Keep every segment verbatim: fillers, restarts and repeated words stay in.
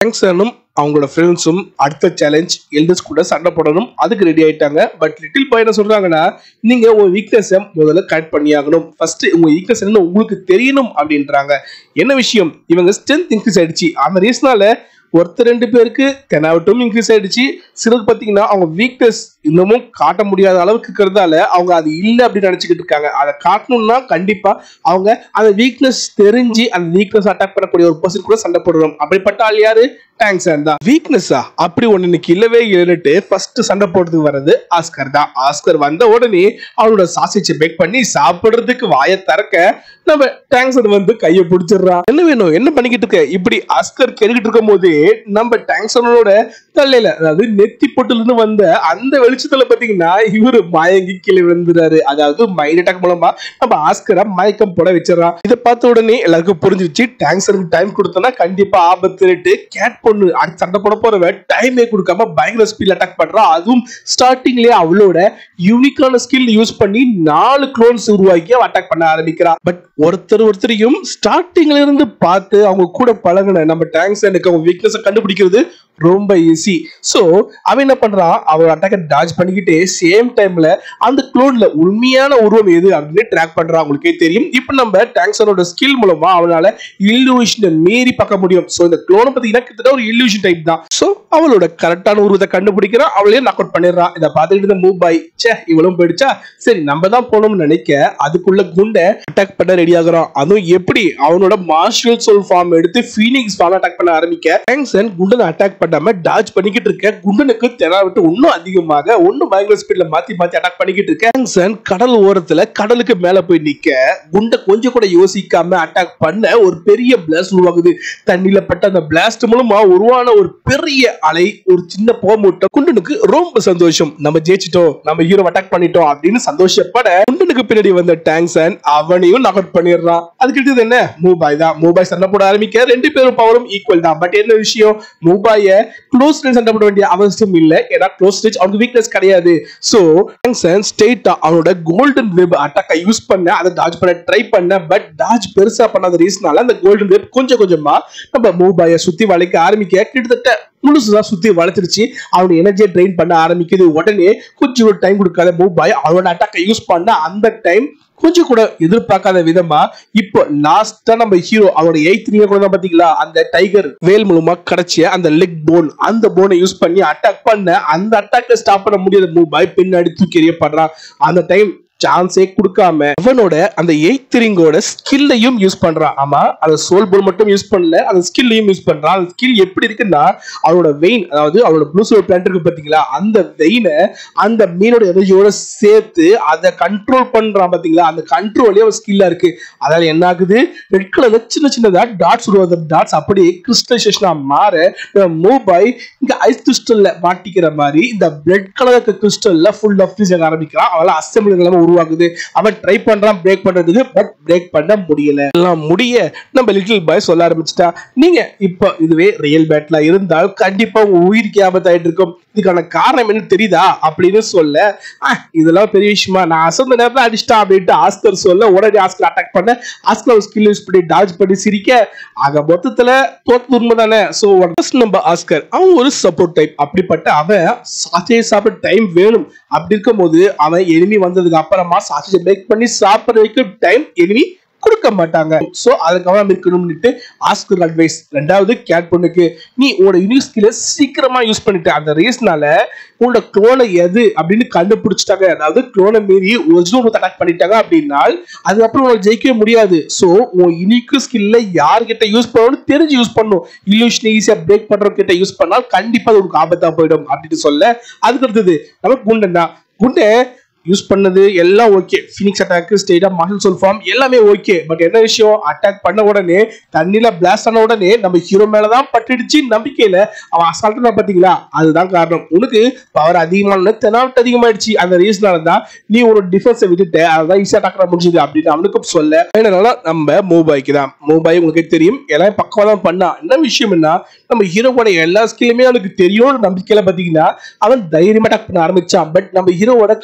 டாங்ஸனும் அவங்களோட ஃப்ரெண்ட்ஸும் அடுத்த சேலஞ்ச் எல்டர்ஸ் கூட சண்டை போடணும் அதுக்கு ரெடி ஆயிட்டாங்க. பட் லிட்டில் பாய் என்ன சொல்றாங்கன்னா, நீங்க உங்க வீக்னஸ் முதல்ல கட் பண்ணியாகணும், ஃபர்ஸ்ட் உங்க வீக்னஸ் என்ன உங்களுக்கு தெரியணும் அப்படின்றாங்க. என்ன விஷயம், இவங்க ஸ்ட்ரென்த் இன்க்ரீஸ் ஆயிடுச்சு, அந்த ரீசனால ஒருத்தர் ரெண்டு பேருக்கு தெனாவட்டும் இன்க்ரீஸ் ஆயிடுச்சு. சிலருக்கு பாத்தீங்கன்னா அவங்க வீக்னஸ் இன்னமும் காட்ட முடியாத அளவுக்கு இருக்கிறதால அவங்க அது இல்லை அப்படின்னு நினைச்சுக்கிட்டு இருக்காங்க. அதை காட்டணும்னா கண்டிப்பா அவங்க அந்த வீக்னஸ் தெரிஞ்சு அந்த வீக்னஸ் அட்டாக் பண்ணக்கூடிய ஒரு பர்சன் கூட சண்டை போடுறோம். அப்படிப்பட்ட ஆள் யாரு? டாங் சான் தான். வீக்னஸா அப்படி ஒண்ணு இன்னைக்கு இல்லவே இல்லைன்னுட்டு ஃபர்ஸ்ட் சண்டை போடுறதுக்கு வர்றது ஆஸ்கர் தான். ஆஸ்கர் வந்த உடனே அவனோட சாசேஜை பேக் பண்ணி சாப்பிடுறதுக்கு வாயை திறக்க நம்ம டாங் சான் வந்து கையை பிடிச்சிடுறான். என்ன வேணும், என்ன பண்ணிக்கிட்டு இருக்க, இப்படி ஆஸ்கர் கேட்டுக்கிட்டு இருக்கும் போது நம்ம டாங் சானோட தலையில, அதாவது நெத்தி பொட்டுல இருந்து வந்த அந்த வெளிச்சத்துல பாத்தீங்கன்னா இவரு மயங்கி கீழே விழுந்துறாரு. அதாவது மைண்ட் அட்டாக் மூலமா நம்ம ஆஸ்கரை மயக்கம் போட வச்சிடறான். இதை பார்த்த உடனே எல்லாருக்கும் புரிஞ்சிருச்சு, டாங் சானுக்கு டைம் கொடுத்தோம்னா கண்டிப்பா ஆபத்துட்டு கேட் பொண்ணு அடுத்து சண்டை போட போறவ டைமே கொடுக்காம பயங்கர ஸ்பீட்ல அட்டாக் பண்றா. அதுவும் ஸ்டார்டிங்லயே அவளோட யூனிக்கான ஸ்கில் யூஸ் பண்ணி நாலு க்ளோன்ஸ் உருவாக்கி அவ அட்டாக் பண்ண ஆரம்பிக்கிறா. பட் ஒருத்தர் ஒருத்தரையும் ஸ்டார்டிங்ல இருந்து பார்த்து அவங்க கூட பழகின நம்ம டாங் சானுக்கு அவங்க வீக்னஸ் கண்டுபிடிக்கிறது ரொம்ப ஈஸி. சோ அவன் என்ன பண்றான், அவன் அட்டாக்க டாஜ் பண்ணிக்கிட்டே சேம் டைம்ல அந்த க்ளோன்ல உண்மையான உருவம் எது அப்படின்னு ட்ராக் பண்றான். உங்களுக்கே தெரியும், இப்ப நம்ம டாங் சானோட ஸ்கில் மூலமா அவனால இல்லூஷனை மீறி பார்க்க முடியும். சோ இந்த க்ளோனை பாத்தீங்கன்னா கிட்டத்தட்ட ஒரு இல்லூஷன் டைப் தான். சோ அவளோட கரெக்டான உருவத்தை கண்டுபிடிக்கிறான், அவளையே நாக் அவுட் பண்ணிடுறான். இதை பார்த்துக்கிட்டு மூவ் பாய் சே இவளும் போயிடுச்சா, சரி நம்ம தான் போனோம்னு நினைக்க அதுக்குள்ள குண்டை அட்டாக் பண்ண ரெடி ஆகுறான். அதுவும் எப்படி அவனோட மார்ஷியல் சோல் ஃபார்ம் எடுத்து ஃபீனிக்ஸ் ஃபார்ம் அட்டாக் பண்ண ஆரம்பிக்க டாங் சான் குண்டனை அட்டாக் பண்ணாம டாஜ் பண்ணிக்கிட்டு இருக்க. குண்டனுக்கு தெனாவிட்டு இன்னும் அதிகமாக ஒன்னும் பயங்கர ஸ்பீட்ல மாத்தி மாத்தி அட்டாக் பண்ணிக்கிட்டு இருக்க. டாங் சான் கடல் ஓரத்துல கடலுக்கு மேல போய் நிக்க குண்டை கொஞ்சம் கூட யோசிக்காம அட்டாக் பண்ண ஒரு பெரிய பிளாஸ்ட் உருவாகுது. தண்ணியில பட்ட அந்த பிளாஸ்ட் மூலமா உருவான ஒரு பெரிய அலை, ஒரு சின்ன போமூட்டம். குண்டனுக்கு ரொம்ப சந்தோஷம், நம்ம ஜெயிச்சிட்டோம், நம்ம ஹீரோ அட்டாக் பண்ணிட்டோம் அப்படின்னு சந்தோஷப்பட குண்டனுக்கு பின்னாடி வந்த டாங் சான் அவனையும் நாக் அவுட் பண்ணிடுறான். அதுக்கு என்ன, மூபாய் தான். மூபாய் சண்டை போட ஆரம்பிக்க ரெண்டு பேரும் பவரும் ஈக்குவல் தான். பட் என்ன விஷயம், மூபாய க்ளோஸ் ரேஞ்ச் சண்டை போட வேண்டிய அவசியம் இல்ல, ஏன்னா க்ளோஸ் ரேஞ்ச் அவனுக்கு வீக்னஸ் கிடையாது. சோ டாங் சான் ஸ்ட்ரைட்டா அவனோட கோல்டன் வெப் அட்டாக்கை யூஸ் பண்ண அதை டாஜ் பண்ண ட்ரை பண்ண. பட் டாஜ் பெருசா பண்ணாத ரீசனால அந்த கோல்டன் வெப் கொஞ்சம் கொஞ்சமா நம்ம மூபாய சுத்தி வளைக்க ஆரம்பிக்க கிட்டத்தட்ட முழுசுதான் சுத்தி வளைச்சிருச்சு. அவனோட எனர்ஜியை ட்ரெயின் பண்ண ஆரம்பிக்குது. உடனே கொஞ்சம் டைம் கொடுக்காத மூபாய் அவனோட அட்டாக்கை யூஸ் பண்ண அந்த டைம் கொஞ்சம் கூட எதிர்பார்க்காத விதமா இப்போ லாஸ்டா நம்ம ஹீரோ அவரோட எய்த் ரிங்க கூட பாத்தீங்களா, அந்த டைகர் வேல் மூலமா கிடைச்ச அந்த லெக் போன், அந்த போனை யூஸ் பண்ணி அட்டாக் பண்ண அந்த அட்டாக்கை ஸ்டாப் பண்ண முடியாத மூபாய் பின்னாடி தூக்கி எறியப்படுறான். அந்த டைம் சான்ஸே கொடுக்காம அவனோட அந்த எய்த் ரிங்கோட ஸ்கில்லையும் யூஸ் பண்றான். ஆமா, அந்த சோல் போல் மட்டும் யூஸ் பண்ணல, அந்த ஸ்கில்லையும் யூஸ் பண்றான். அந்த ஸ்கில் எப்படி இருக்குன்னா, அவனோட வெயின், அதாவது அவனோட ப்ளூ சோல் பிளான்ட் இருக்கு பாத்தீங்களா, அந்த வெயினை அந்த மீனோட எனர்ஜியோட சேர்த்து அதை கண்ட்ரோல் பண்றான் பாத்தீங்களா. அந்த கண்ட்ரோலே ஒரு ஸ்கில்லா இருக்கு. அதாவது என்ன ஆகுது, ரெட் கலர்ல சின்ன சின்னதா டாட்ஸ் உருவாத டாட்ஸ் அப்படியே கிறிஸ்டலைசேஷனா மாற மூபாய் இங்க ஐஸ் கிறிஸ்டல்ல மாட்டிக்கிற மாதிரி இந்த ரெட் கலர் கிறிஸ்டல்ல ஃபுல் ஆஃப் ஃப்ரீஸ் ஆரம்பிக்கிறான். அவளால அசம்பிளி உருவாகுது. அவன் ட்ரை பண்றான் பிரேக் பண்றதுக்கு, பட் பிரேக் பண்ண முடியல. எல்லாம் முடிய நம்ம லிட்டில் பாய் சொல்ல ஆரம்பிச்சிட்டா, நீங்க இப்போ இதுவே ரியல் பேட்ல இருந்தால் கண்டிப்பா உங்க உயிருக்கு ஆபத்தாயிட்டு இருக்கும், இதுக்கான காரணம் என்ன தெரியுதா அப்படின்னு சொல்ல, இதெல்லாம் பெரிய விஷயமா, நான் அசந்த நேரத்தில் அடிச்சிட்டா அப்படின்ட்டு ஆஸ்கர் சொல்ல, உடனே ஆஸ்கர் அட்டாக் பண்ண ஆஸ்கர் ஸ்கில் யூஸ் பண்ணி டாஜ் பண்ணி சிரிக்க, ஆக மொத்தத்துல தோத்து உண்மை தானே. சோ நம்ம ஆஸ்கர் அவன் ஒரு சப்போர்ட் டைப். அப்படிப்பட்ட அவன் சாச்சே சாப்பிட டைம் வேணும். அப்படி இருக்கும் போது அவன் எனிமி வந்ததுக்கு அப்புறமா சாச்சே பிரேக் பண்ணி சாப்பிட வைக்க டைம் எனிமி கொடுக்க மாட்டாங்க. சோ அதுக்கு கவனம் இருக்கணும்னுட்டு ஆஸ்கர் அட்வைஸ். ரெண்டாவது கேட் பொண்ணுக்கு, நீ உன்னோட யூனிக் ஸ்கில்லை சீக்கிரமா யூஸ் பண்ணிட்ட, அந்த ரீஸ்னால உன்னோட க்ளோனை எது அப்படின்னு கண்டுபிடிச்சிட்டாங்க. அதாவது க்ளோனை மீறி ஒரிஜினல் அட்டாக் பண்ணிட்டாங்க அப்படின்னா அதுக்கப்புறம் உனக்கு ஜெயிக்கவே முடியாது. சோ உன் யூனிக் ஸ்கில்ல யார்கிட்ட யூஸ் பண்ணணும்னு தெரிஞ்சு யூஸ் பண்ணும். இல்லூஷன் ஈஸியா பிரேக் பண்றவங்க கிட்ட யூஸ் பண்ணால் கண்டிப்பா அது உனக்கு ஆபத்தா போயிடும் அப்படின்னு சொல்ல, அதுக்கு அடுத்தது நம்ம குண்டன் தான். குண்டை யூஸ் பண்ணது எல்லாம் okay, phoenix attack, state of martial soul form எல்லாமே ஓகே. பட் என்ன விஷயம், அட்டாக் பண்ண உடனே தண்ணியில பிளாஸ்ட் ஆன உடனே நம்ம ஹீரோ மேலதான் பட்டுடுச்சு நம்பிக்கையில அவன் அசால்ட்டா பாத்தீங்களா. அதுதான் காரணம், உனக்கு பவர் அதிகமான தெனாவட்டு அதிகமாயிடுச்சு. அந்த ரீசனால தான் நீ ஒரு டிஃபென்ஸை விட்டுட்ட, அதான் ஈஸியா அட்டாக் பண்ண முடிஞ்சது அப்படின்னு அவனுக்கு சொல்ல. அதனால நம்ம மூபாய்க்கு தான், மூபாய் உங்களுக்கு தெரியும் எல்லாம் பக்கவா தான் பண்ணா. என்ன விஷயம் என்ன, நம்ம ஹீரோவோட எல்லா ஸ்கில்லுமே அவனுக்கு தெரியும் நம்பிக்கையில பாத்தீங்கன்னா அவன் தைரியமா அட்டாக் பண்ண ஆரம்பிச்சான். பட் நம்ம ஹீரோவோட கடைசி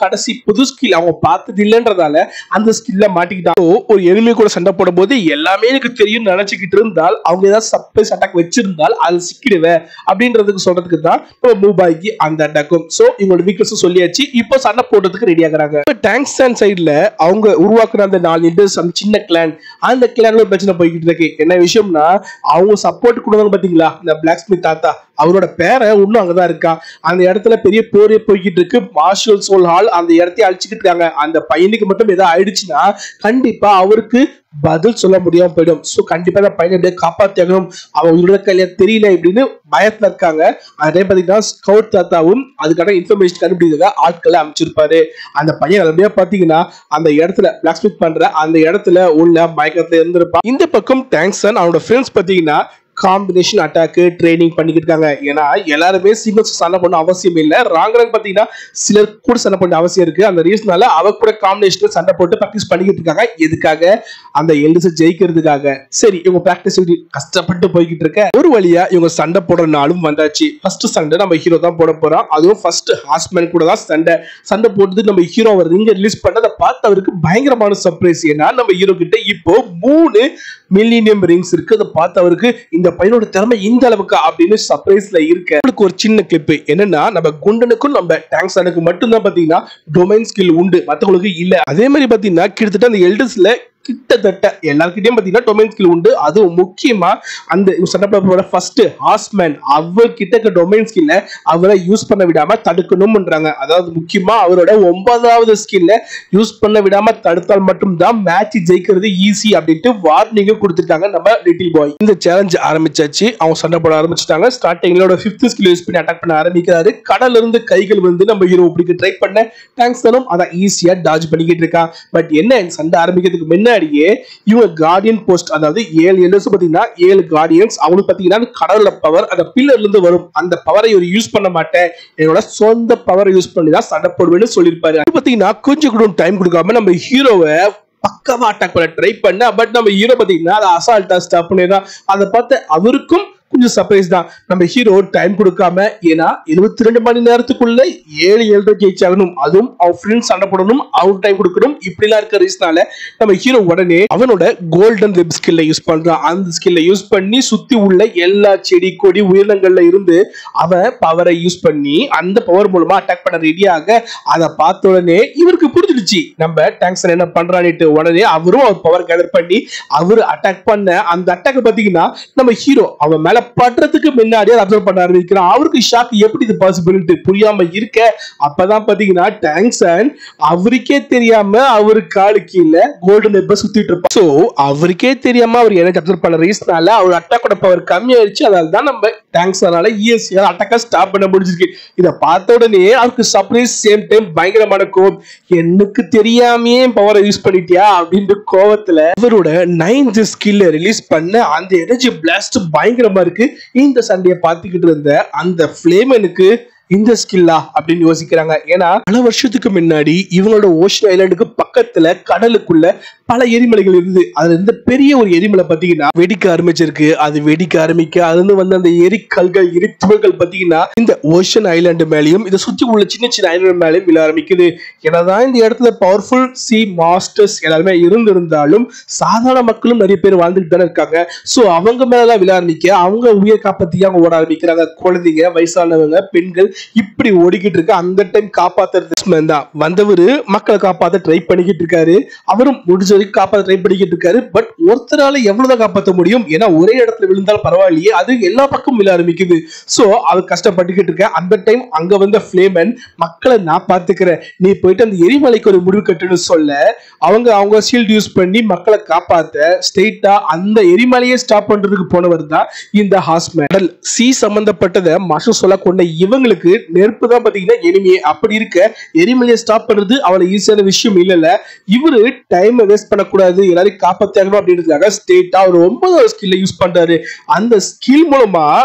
புது ஸ்கில் அவங்க பார்த்தது இல்லைன்றதால அந்த ஸ்கில்ல மாட்டிக்கிட்டாங்க. ஒரு எனிமி கூட சண்டை போடும் போது எல்லாமே எனக்கு தெரியும் நினைச்சுக்கிட்டு இருந்தால் அவங்க ஏதாவது சர்ப்ரைஸ் அட்டாக் வச்சிருந்தால் அது சிக்கிடுவேன் அப்படின்றதுக்கு சொல்றதுக்கு தான் மூபாய்க்கு அந்த அட்டாக்கும். சோ இவங்களோட வீக்னஸ் சொல்லியாச்சு. இப்போ சண்டை போடுறதுக்கு ரெடி ஆகுறாங்க. டாங் சான் சைடுல அவங்க உருவாக்குற அந்த நாலு இண்டஸ் அந்த சின்ன கிளான் அந்த கிளான்ல பிரச்சனை போய்கிட்டு இருக்கு. என்ன விஷயம்னா அவங்க சப்போர்ட் கொடுத்தாங்க பாத்தீங்களா இந்த பிளாக் ஸ்மித் தாத்தா அவரோட பேரை இன்னும் அங்கதான் இருக்கா. அந்த இடத்துல பெரிய போரே போய்கிட்டு இருக்கு. மார்ஷல் சோல் ஹால் அந்த இடத்தையும் அழிச்சுக்கிட்டு இருக்காங்க. அந்த பையனுக்கு மட்டும் ஏதாவது ஆயிடுச்சுன்னா கண்டிப்பா அவருக்கு பதில் சொல்ல முடியாம போயிடும். சோ கண்டிப்பா அந்த பையனை எப்படியே காப்பாற்றணும் அவன் உயிரோட கையில தெரியல இப்படின்னு பயத்துல இருக்காங்க. அதே பாத்தீங்கன்னா ஸ்கவுட் தாத்தாவும் அதுக்கான இன்ஃபர்மேஷன் கண்டுபிடிக்க ஆட்களை அமைச்சிருப்பாரு. அந்த பையன் அப்படியே பாத்தீங்கன்னா அந்த இடத்துல பிளாக் ஸ்மித் பண்ற அந்த இடத்துல உள்ள மயக்கத்துல இருந்திருப்பான். இந்த பக்கம் டாங் சான் அவனோட ஃப்ரெண்ட்ஸ் பாத்தீங்கன்னா காம்பினேஷன் அட்டாக் ட்ரைனிங் பண்ணிக்கிட்டு இருக்காங்க. ஏன்னா எல்லாருமே சிங்கிள்ஸ் சண்டை பண்ண அவசியம் இல்லை. ராங்கரன் பாத்தீங்கன்னா சிலர் கூட சண்டை பண்ண அவசியம் இருக்கு. அந்த ரீசனால அவ கூட காம்பினேஷன் சண்டை போட்டு பிராக்டிஸ் பண்ணிக்கிட்டு இருக்காங்க. எதுக்காக? அந்த எல்டிஸ் ஜெயிக்கிறதுக்காக. சரி இவங்க பிராக்டிஸ் கஷ்டப்பட்டு போய்கிட்டு இருக்க ஒரு வழியா இவங்க சண்டை போடுற நாளும் வந்தாச்சு. ஃபர்ஸ்ட் சண்டை நம்ம ஹீரோ தான் போட போறோம். அதுவும் ஃபர்ஸ்ட் ஹாஸ்மேன் கூட தான் சண்டை சண்டை போட்டு நம்ம ஹீரோ ரிங்க ரிலீஸ் பண்ணதை பார்த்து அவருக்கு பயங்கரமான சர்ப்ரைஸ். ஏன்னா நம்ம ஹீரோ கிட்ட இப்போ மூணு மில்லினியம் ரிங்ஸ் இருக்கு. அதை பார்த்து அவருக்கு இந்த பையனோட திறமை இந்த அளவுக்கு அப்படின்னு சர்ப்ரைஸ்ல இருக்கு. உங்களுக்கு ஒரு சின்ன கிளிப் என்னன்னா நம்ம குண்டனுக்கும் நம்ம டாங் சானுக்கு மட்டும் தான் பாத்தீங்கன்னா டொமைன் ஸ்கில் உண்டு, மத்தவங்களுக்கு இல்ல. அதே மாதிரி பாத்தீங்கன்னா கிட்டத்தட்ட அந்த எல்டர்ஸ்ல கிட்டத்தட்ட எல்லார்கிட்டயும் பாத்தீங்கன்னா டொமைன் ஸ்கில் உண்டு. அதுவும் முக்கியமா அந்த சண்டை ஃபர்ஸ்ட் ஹாஸ்மேன் அவர்கிட்ட டொமைன் ஸ்கில்ல அவரை யூஸ் பண்ண விடாம தடுக்கணும்ன்றாங்க. அதாவது முக்கியமா அவரோட ஒன்பதாவது ஸ்கில்ல யூஸ் பண்ண விடாம தடுத்தால் மட்டும்தான் மேட்ச் ஜெயிக்கிறது ஈஸி அப்படின்ட்டு வார்னிங்கும் கொடுத்துட்டாங்க நம்ம லிட்டில் பாய். இந்த சேலஞ்ச் ஆரம்பிச்சாச்சு. அவங்க சண்டை போட ஆரம்பிச்சிட்டாங்க. ஸ்டார்டிங்ல ஃபிஃப்த் ஸ்கில் யூஸ் பண்ணி அட்டாக் பண்ண ஆரம்பிக்கிறாரு. கடல்ல இருந்து கைகள் வந்து நம்ம ஹீரோ பிடிக்க ட்ரை பண்ண டாங் சானும் அதை ஈஸியா டாஜ் பண்ணிக்கிட்டு இருக்கான். பட் என்ன சண்டை ஆரம்பிக்கிறதுக்கு முன்ன இவங்க கார்டியன் போஸ்ட் அதாவது ஏழு எல்டர்ஸ் பாத்தீங்கன்னா ஏழு கார்டியன்ஸ் அவங்களுக்கு பாத்தீங்கன்னா கடவுள பவர் அந்த பில்லர்ல இருந்து வரும். அந்த பவரை இவர் யூஸ் பண்ண மாட்டேன் என்னோட சொந்த பவரை யூஸ் பண்ணி தான் சண்டை போடுவேன்னு சொல்லியிருப்பாரு. அது பாத்தீங்கன்னா கொஞ்சம் கூட டைம் கொடுக்காம நம்ம ஹீரோவை பக்கமா அட்டாக் பண்ண ட்ரை பண்ண. பட் நம்ம ஹீரோ பாத்தீங்கன்னா அதை அசால்ட்டா ஸ்டாப் பண்ணிதான். அதை பார்த்து அவருக்கும் கொஞ்சம் சர்ப்ரைஸ் தான். நம்ம ஹீரோ டைம் கொடுக்காம ஏன்னா இருபத்தி ரெண்டு மணி நேரத்துக்குள்ள ஏழு ஏழு ஜெயிச்சாகணும். அதுவும் அவன் ஃப்ரெண்ட்ஸ் சண்டை போடணும், அவருக்கு டைம் கொடுக்கணும். இப்படிலாம் இருக்க ரீசனால நம்ம ஹீரோ உடனே அவனோட கோல்டன் வெப் ஸ்கில்ல யூஸ் பண்றான். அந்த ஸ்கில்ல யூஸ் பண்ணி சுத்தி உள்ள எல்லா செடி கொடி உயிரினங்கள்ல இருந்து அவன் பவரை யூஸ் பண்ணி அந்த பவர் மூலமா அட்டாக் பண்ண ரெடியாக. அதை பார்த்த உடனே இவருக்கு புரிஞ்சிடுச்சு நம்ம டாங் சான் என்ன பண்றான்னுட்டு. உடனே அவரும் அவர் பவர் கேதர் பண்ணி அவரு அட்டாக் பண்ண அந்த அட்டாக் பாத்தீங்கன்னா நம்ம ஹீரோ அவன் மேல பண்றதுக்கு முன்னாடியே அப்சர்வ் பண்ண ஆரம்பிக்கிறான். அவருக்கு ஷாக் எப்படி இது பாசிபிலிட்டி புரியாம இருக்க. அப்பதான் பாத்தீங்கன்னா டாங் சான் அவருக்கே தெரியாம அவரு காலு கீழே கோல்டன் வெப்ப சுத்திட்டு இருப்பான். சோ அவருக்கே தெரியாம அவர் எனக்கு அப்சர்வ் பண்ண ரீசனால அவர் அட்டாக்கோட பவர் கம்மியாயிருச்சு. அதனால தான் நம்ம டாங் சானால ஈஸியா அட்டாக்கா ஸ்டாப் பண்ண முடிஞ்சிருக்கு. இதை பார்த்த உடனே அவருக்கு சர்ப்ரைஸ் சேம் டைம் பயங்கரமான கோவம். எனக்கு தெரியாமே பவரை யூஸ் பண்ணிட்டியா அப்படின்ற கோவத்துல அவரோட நைன்த் ஸ்கில்ல ரிலீஸ் பண்ண அந்த எனர்ஜி பிளாஸ்ட் பயங்கரமா இருக்கு. இந்த சண்டையை பார்த்துக்கிட்டு இருந்த அந்த ஃபிளேமனுக்கு இந்த ஸ்கில்லா அப்படின்னு யோசிக்கிறாங்க. ஏன்னா பல வருஷத்துக்கு முன்னாடி இவங்களோட ஓஷன் ஐலாண்டுக்கு பக்கத்துல கடலுக்குள்ள பல எரிமலைகள் இருந்து அதுல இருந்து பெரிய ஒரு எரிமலை பாத்தீங்கன்னா வெடிக்க ஆரம்பிச்சிருக்கு. அது வெடிக்க ஆரம்பிக்க அது வந்து அந்த எரிக்கல்கள் எரித்துவர்கள் பாத்தீங்கன்னா இந்த ஓஷன் ஐலாண்டு மேலையும் இதை சுற்றி உள்ள சின்ன சின்ன ஐலாண்டு மேலையும் விழ ஆரம்பிக்குது. ஏன்னாதான் இந்த இடத்துல பவர்ஃபுல் சி மாஸ்டர்ஸ் எல்லாருமே இருந்திருந்தாலும் சாதாரண மக்களும் நிறைய பேர் வாழ்ந்துட்டு தானே இருக்காங்க. சோ அவங்க மேலதான் விழ ஆரம்பிக்க அவங்க உயிர் காப்பாத்தி அவங்க ஓட ஆரம்பிக்கிறாங்க. குழந்தைங்க, வயசானவங்க, பெண்கள் இப்படி ஓடிக்கிட்டு இருக்கு. அந்த டைம் காப்பாத்துறது தான் வந்தவரு மக்களை காப்பாத்த ட்ரை பண்ணிக்கிட்டு இருக்காரு. அவரும் முடிஞ்ச வரைக்கும் காப்பாத்த ட்ரை பண்ணிக்கிட்டு இருக்காரு. பட் ஒருத்தரால எவ்வளவுதான் காப்பாற்ற முடியும்? ஏன்னா ஒரே இடத்துல விழுந்தாலும் பரவாயில்லையே, அது எல்லா பக்கம் விழ ஆரம்பிக்குது. சோ அவர் கஷ்டப்பட்டுக்கிட்டு இருக்க அந்த டைம் அங்க வந்த ஃபிளேமன் மக்களை நான் பாத்துக்கிறேன், நீ போயிட்டு அந்த எரிமலைக்கு ஒரு முடிவு கட்டுன்னு சொல்ல அவங்க அவங்க ஷீல்ட் யூஸ் பண்ணி மக்களை காப்பாத்த ஸ்ட்ரெயிட்டா அந்த எரிமலையை ஸ்டாப் பண்றதுக்கு போனவர் தான் இந்த ஹாஸ்மேன். சி சம்பந்தப்பட்டதை மாஷம் சொல்ல கொண்ட இவங்களுக்கு நெருப்பு தான் பாத்தீங்கன்னா எனிமே. அப்படி இருக்க எரிமலையை ஸ்டாப் பண்றது அவ்வளவு ஈஸியான விஷயம் இல்ல. இவரு டைம் வேஸ்ட் பண்ணக்கூடாது, எல்லாரையும் காப்பாற்றணும் அப்படின்றதுக்காக ஸ்ட்ரெயிட்டா ஒரு ஒன்பதாவது ஸ்கில்ல யூஸ் பண்றாரு. அந்த ஸ்கில் மூலமா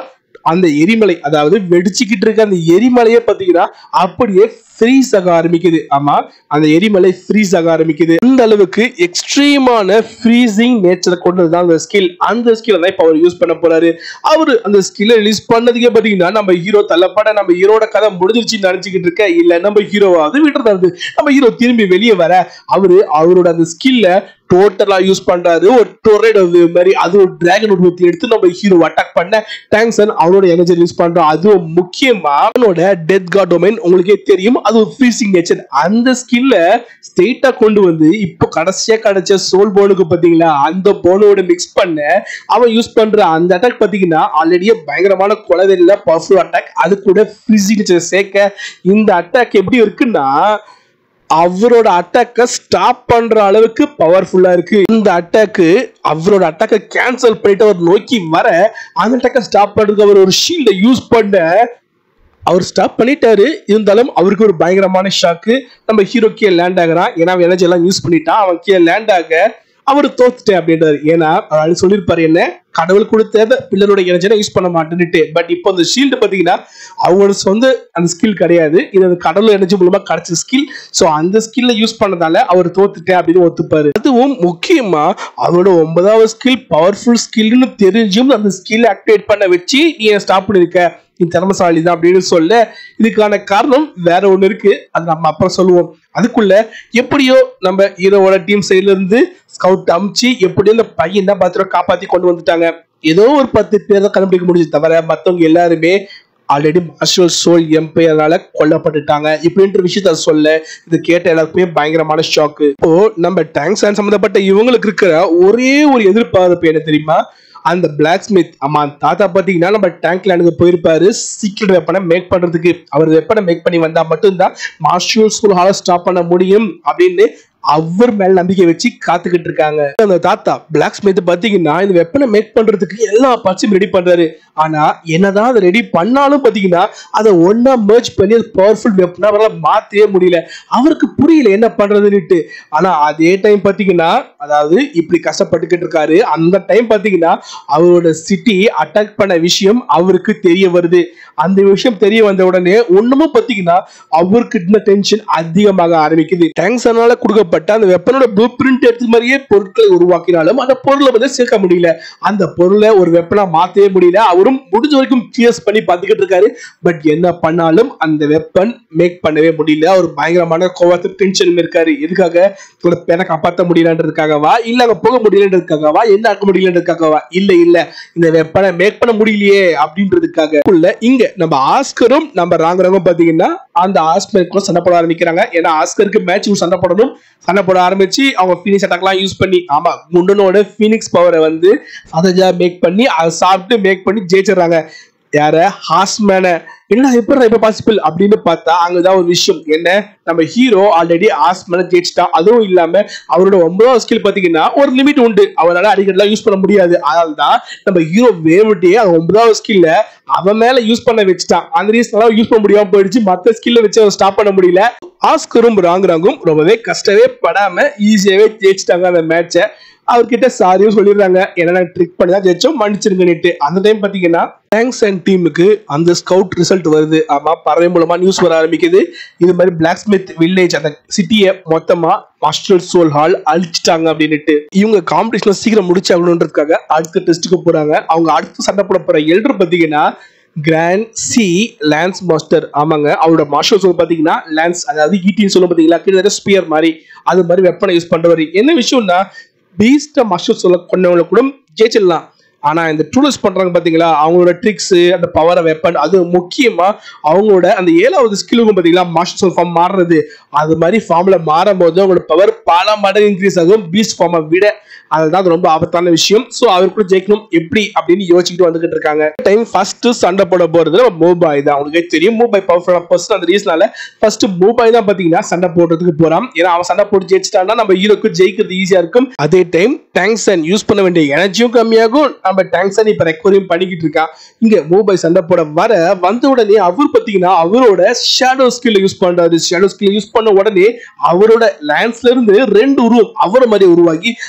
அந்த எரிமலை அதாவது வெடிச்சுக்கிட்டு இருக்க அந்த எரிமலையை பாத்தீங்கன்னா அப்படியே ஃப்ரீஸ் ஆக ஆரம்பிக்குது. ஆமா, அந்த எரிமலை ஃப்ரீஸ் ஆக ஆரம்பிக்குது. அந்த அளவுக்கு எக்ஸ்ட்ரீமான ஃப்ரீசிங் நேச்சரை கொண்டதுதான் அந்த ஸ்கில். அந்த ஸ்கில் தான் இப்ப அவர் யூஸ் பண்ண போறாரு. அவரு அந்த ஸ்கில்லை ரிலீஸ் பண்ணதுக்கே பாத்தீங்கன்னா நம்ம ஹீரோ தள்ளப்பட நம்ம ஹீரோட கதை முடிஞ்சிருச்சுன்னு நினைச்சுக்கிட்டு இருக்க இல்ல நம்ம ஹீரோவாவது விட்டுறது நம்ம ஹீரோ திரும்பி வெளியே வர அவரு அவரோட அந்த ஸ்கில்ல டோட்டலா யூஸ் பண்றாரு. ஒரு டொரேடோ மாதிரி அது ஒரு டிராகன் உருவத்தை எடுத்து நம்ம ஹீரோ அட்டாக் பண்ண டாங் சான் அவரோட எனர்ஜி ரிலீஸ் பண்றோம். அதுவும் முக்கியமா அவனோட டெத் காட் டொமைன் உங்களுக்கே தெரியும், அது ஒரு ஃப்ரீசிங் நேச்சர். அந்த ஸ்கில்ல ஸ்ட்ரெயிட்டா கொண்டு வந்து இப்போ கடைசியா கிடைச்ச சோல் போனுக்கு பாத்தீங்களா அந்த போனோட மிக்ஸ் பண்ண அவன் யூஸ் பண்ற அந்த அட்டாக் பாத்தீங்கன்னா ஆல்ரெடியே பயங்கரமான கொலவெறியில பவர்ஃபுல் அட்டாக். அது கூட ஃப்ரீசிங் நேச்சர் சேர்க்க இந்த அட்டாக் எப்படி இருக்குன்னா அவரோட அட்டாக்க ஸ்டாப் பண்ற அளவுக்கு பவர்ஃபுல்லா இருக்கு. இந்த அட்டாக்கு அவரோட அட்டாக்க கேன்சல் பண்ணிட்டு அவர் நோக்கி வர அந்த அட்டாக்க ஸ்டாப் பண்றதுக்கு அவர் ஒரு ஷீல்ட யூஸ் பண்ண அவர் ஸ்டாப் பண்ணிட்டாரு. இருந்தாலும் அவருக்கு ஒரு பயங்கரமான ஷாக்கு. நம்ம ஹீரோ கீழே லேண்ட் ஆகிறான். ஏன்னா எனர்ஜி எல்லாம் யூஸ் பண்ணிட்டான். அவன் கீழே லேண்ட் ஆக அவர் தோத்துட்டேன் அப்படின்றாரு. ஏன்னா அவர் சொல்லியிருப்பாரு என்ன கடவுள் கொடுத்த பில்லரோட எனர்ஜியை யூஸ் பண்ண மாட்டேன்னுட்டு. பட் இப்போ அந்த ஷீல்டு பாத்தீங்கன்னா அவங்களோட சொந்த அந்த ஸ்கில் கிடையாது, இது கடவுள் எனர்ஜி மூலமா கிடைச்ச ஸ்கில். ஸோ அந்த ஸ்கில்ல யூஸ் பண்ணதால அவர் தோத்துட்டேன் அப்படின்னு ஒத்துப்பாரு. அதுவும் முக்கியமா அவரோட ஒன்பதாவது ஸ்கில் பவர்ஃபுல் ஸ்கில்னு தெரிஞ்சும் அந்த ஸ்கில் ஆக்டிவேட் பண்ண வச்சு நீ ஸ்டாப் பண்ணிருக்க, நீ திறமசாலி தான் அப்படின்னு சொல்ல இதுக்கான காரணம் வேற ஒண்ணு இருக்கு, அது நம்ம அப்புறம் சொல்லுவோம். அதுக்குள்ள எப்படியோ நம்ம ஹீரோவோட டீம் சைட்ல இருந்து ஸ்கவுட் அமிச்சு எப்படியோ இந்த பையன் தான் பத்திரம் காப்பாத்தி கொண்டு வந்துட்டாங்க. ஏதோ ஒரு பத்து பேர் தான் கண்டுபிடிக்க முடிஞ்சு தவிர மத்தவங்க எல்லாருமே ஆல்ரெடி மார்ஷல் சோல் எம்பையரால கொல்லப்பட்டுட்டாங்க இப்படின்ற விஷயத்த சொல்ல இது கேட்ட எல்லாருக்குமே பயங்கரமான ஷாக்கு. இப்போ நம்ம டாங் சான் சம்பந்தப்பட்ட இவங்களுக்கு இருக்கிற ஒரே ஒரு எதிர்பார்ப்பு என்ன தெரியுமா, அந்த பிளாக் ஸ்மித் ஆமா தாத்தா பாத்தீங்கன்னா நம்ம டேங்க் லேண்டுக்கு போயிருப்பாரு சீக்ரெட் வெப்பனை மேக் பண்றதுக்கு. அவர் வெப்பனை மேக் பண்ணி வந்தா மட்டும்தான் மார்ஷல் சோல் ஸ்டாப் பண்ண முடியும் அப்படின்னு அவர் மேல நம்பிக்கை வச்சு காத்துக்கிட்டு இருக்காங்க. அந்த தாத்தா பிளாக் ஸ்மித் பாத்தீங்கன்னா இந்த வெப்பனை மேக் பண்றதுக்கு எல்லா பார்ட்ஸும் ரெடி பண்றாரு. ஆனா என்னதான் அதை ரெடி பண்ணாலும் பாத்தீங்கன்னா அதை ஒன்னா மர்ஜ் பண்ணி அது பவர்ஃபுல் வெப்பனா அவரால் மாத்தவே முடியல. அவருக்கு புரியல என்ன பண்றதுன்னுட்டு. ஆனா அதே டைம் பாத்தீங்கன்னா அதாவது இப்படி கஷ்டப்பட்டுக்கிட்டு இருக்காரு. அந்த டைம் பாத்தீங்கன்னா அவரோட சிட்டி அட்டாக் பண்ண விஷயம் அவருக்கு தெரிய வருது. அந்த விஷயம் தெரிய வந்த உடனே ஒண்ணுமும் பாத்தீங்கன்னா அவருக்கு இந்த டென்ஷன் அதிகமாக ஆரம்பிக்குது. டாங் சானால கொடுக்கப்பட்ட அந்த வெப்பனோட ப்ளூ பிரிண்ட் எடுத்த மாதிரியே பொருட்களை உருவாக்கினாலும் அந்த பொருளை வந்து சேர்க்க முடியல. அந்த பொருளை ஒரு வெப்பனா மாத்தவே முடியல. அவரும் முடிஞ்ச வரைக்கும் கிளியர்ஸ் பண்ணி பார்த்துக்கிட்டு இருக்காரு. பட் என்ன பண்ணாலும் அந்த வெப்பன் மேக் பண்ணவே முடியல. அவர் பயங்கரமான கோவத்து டென்ஷன் இருக்காரு. எதுக்காக ஒரு பேனை காப்பாற்ற முடியலன்றதுக்காகவா இல்ல அங்க போக முடியலன்றதுக்காகவா என்ன ஆக்க முடியலன்றதுக்காகவா இல்ல இல்ல இந்த வெப்பனை மேக் பண்ண முடியலையே அப்படின்றதுக்காக உள்ள இங்க நம்ம ஆஸ்கரும் நம்ம ராங்கரங்கும் பாத்தீங்கன்னா அந்த ஆஸ்கருக்குள்ள சண்டை போட ஆரம்பிக்கிறாங்க. ஏன்னா ஆஸ்கருக்கு மேட்ச் சண்டை போடணும். சண்டை போட ஆரம்பிச்சு அவங்க பீனிக்ஸ் அட்டாக்லாம் யூஸ் பண்ணி ஆமா குண்டனோட பீனிக்ஸ் பவரை வந்து சதஜா மேக் பண்ணி அதை சாப்பிட்டு மேக் பண்ணி ஜெயிச்சிடறாங்க. யார ஹாஸ்மேன என்ன எப்படி இப்ப பாசிபிள் அப்படின்னு பார்த்தா அங்கதான் ஒரு விஷயம் என்ன, நம்ம ஹீரோ ஆல்ரெடி ஹாஸ்மேன ஜெயிச்சிட்டா. அதுவும் இல்லாம அவரோட ஒன்பதாவது ஸ்கில் பாத்தீங்கன்னா ஒரு லிமிட் உண்டு, அவரால் அடிக்கடி யூஸ் பண்ண முடியாது. அதனால்தான் நம்ம ஹீரோ வேவட்டே அந்த ஒன்பதாவது ஸ்கில்ல அவன் மேல யூஸ் பண்ண வச்சுட்டான். அந்த ரீசனால யூஸ் பண்ண முடியாம போயிடுச்சு. மத்த ஸ்கில்ல வச்சு அவன் ஸ்டாப் பண்ண முடியல. ஆஸ்கரும் ராங் ராங்கும் ரொம்பவே கஷ்டமே படாம ஈஸியாவே ஜெயிச்சிட்டாங்க அந்த மேட்சை. அவர்கிட்ட சாரியும் சொல்லிடுறாங்க, என்ன ட்ரிக் பண்ணி தான் ஜெயிச்சோம் மன்னிச்சிருங்கன்னுட்டு. அந்த டைம் பாத்தீங்கன்னா டாங் சான் டீமுக்கு அந்த ஸ்கவுட் ரிசல்ட் வருது. ஆமா பறவை மூலமா நியூஸ் வர ஆரம்பிக்குது. இது மாதிரி பிளாக் ஸ்மித் வில்லேஜ் அந்த சிட்டியை மொத்தமா மாஸ்டர் சோல் ஹால் அழிச்சிட்டாங்க அப்படின்னுட்டு. இவங்க காம்படிஷன் சீக்கிரம் முடிச்சாகணுன்றதுக்காக அடுத்த டெஸ்ட்டுக்கு போறாங்க. அவங்க அடுத்து சண்டை போட போற எல்டர் பாத்தீங்கன்னா கிராண்ட் சி லான்ஸ் மாஸ்டர். ஆமாங்க அவரோட மாஸ்டர் சோல் பாத்தீங்கன்னா லான்ஸ் அதாவது ஈட்டின்னு சொல்ல பாத்தீங்களா கிட்டத்தட்ட ஸ்பியர் மாதிரி அது மாதிரி வெப்பனை யூஸ் பண்றவர். என்ன விஷயம்னா பீஸ்ட மாஸ்டர் சொல்ல கொண்டவங்களை கூட ஜெயிச்சிடலாம். ஆனா இந்த டூலர்ஸ் பண்றாங்க பாத்தீங்களா அவங்களோட ட்ரிக்ஸ் அந்த பவர் வெப்பன் அது முக்கியமா அவங்களோட அந்த ஏழாவது ஸ்கில்லுக்கும் பாத்தீங்களா மாஸ்டர் சோல் ஃபார்ம் மாறுறது. அது மாதிரி ஃபார்ம்ல மாறும் போது அவங்களோட பவர் பல மடங்கு இன்க்ரீஸ் ஆகும் பீஸ்ட் ஃபார்மை விட. அதுதான் ரொம்ப ஆபத்தான விஷயம். சோ அவர் கூட ஜெயிக்கணும் எப்படி அப்படின்னு யோசிச்சுட்டு வந்துகிட்டு இருக்காங்க. டைம் ஃபர்ஸ்ட் சண்டை போட போறது மூபாய் தான். உங்களுக்கு தெரியும் மூபாய் பவர்ஃபுல்லான பர்சன். அந்த ரீசனால ஃபர்ஸ்ட் மூபாய் தான் பாத்தீங்கன்னா சண்டை போடுறதுக்கு போறான். ஏன்னா அவன் சண்டை போட்டு ஜெயிச்சிட்டான்னா நம்ம ஹீரோக்கு ஜெயிக்கிறது ஈஸியா இருக்கும். அதே டைம் டாங் சான் யூஸ் பண்ண வேண்டிய எனர்ஜியும் கம்மியாகும். நம்ம டாங் சான் இப்ப ரெக்கவரியும் பண்ணிக்கிட்டு இருக்கா. இங்க மூபாய் சண்டை போட வர வந்த உடனே அவர் பாத்தீங்கன்னா அவரோட ஷேடோ ஸ்கில் யூஸ் பண்றாரு. ஷேடோ ஸ்கில் யூஸ் பண்ண உடனே அவரோட லான்ஸ்ல இருந்து ரெண்டு உருவம் அவரை மாதிரி உருவாகி அந்த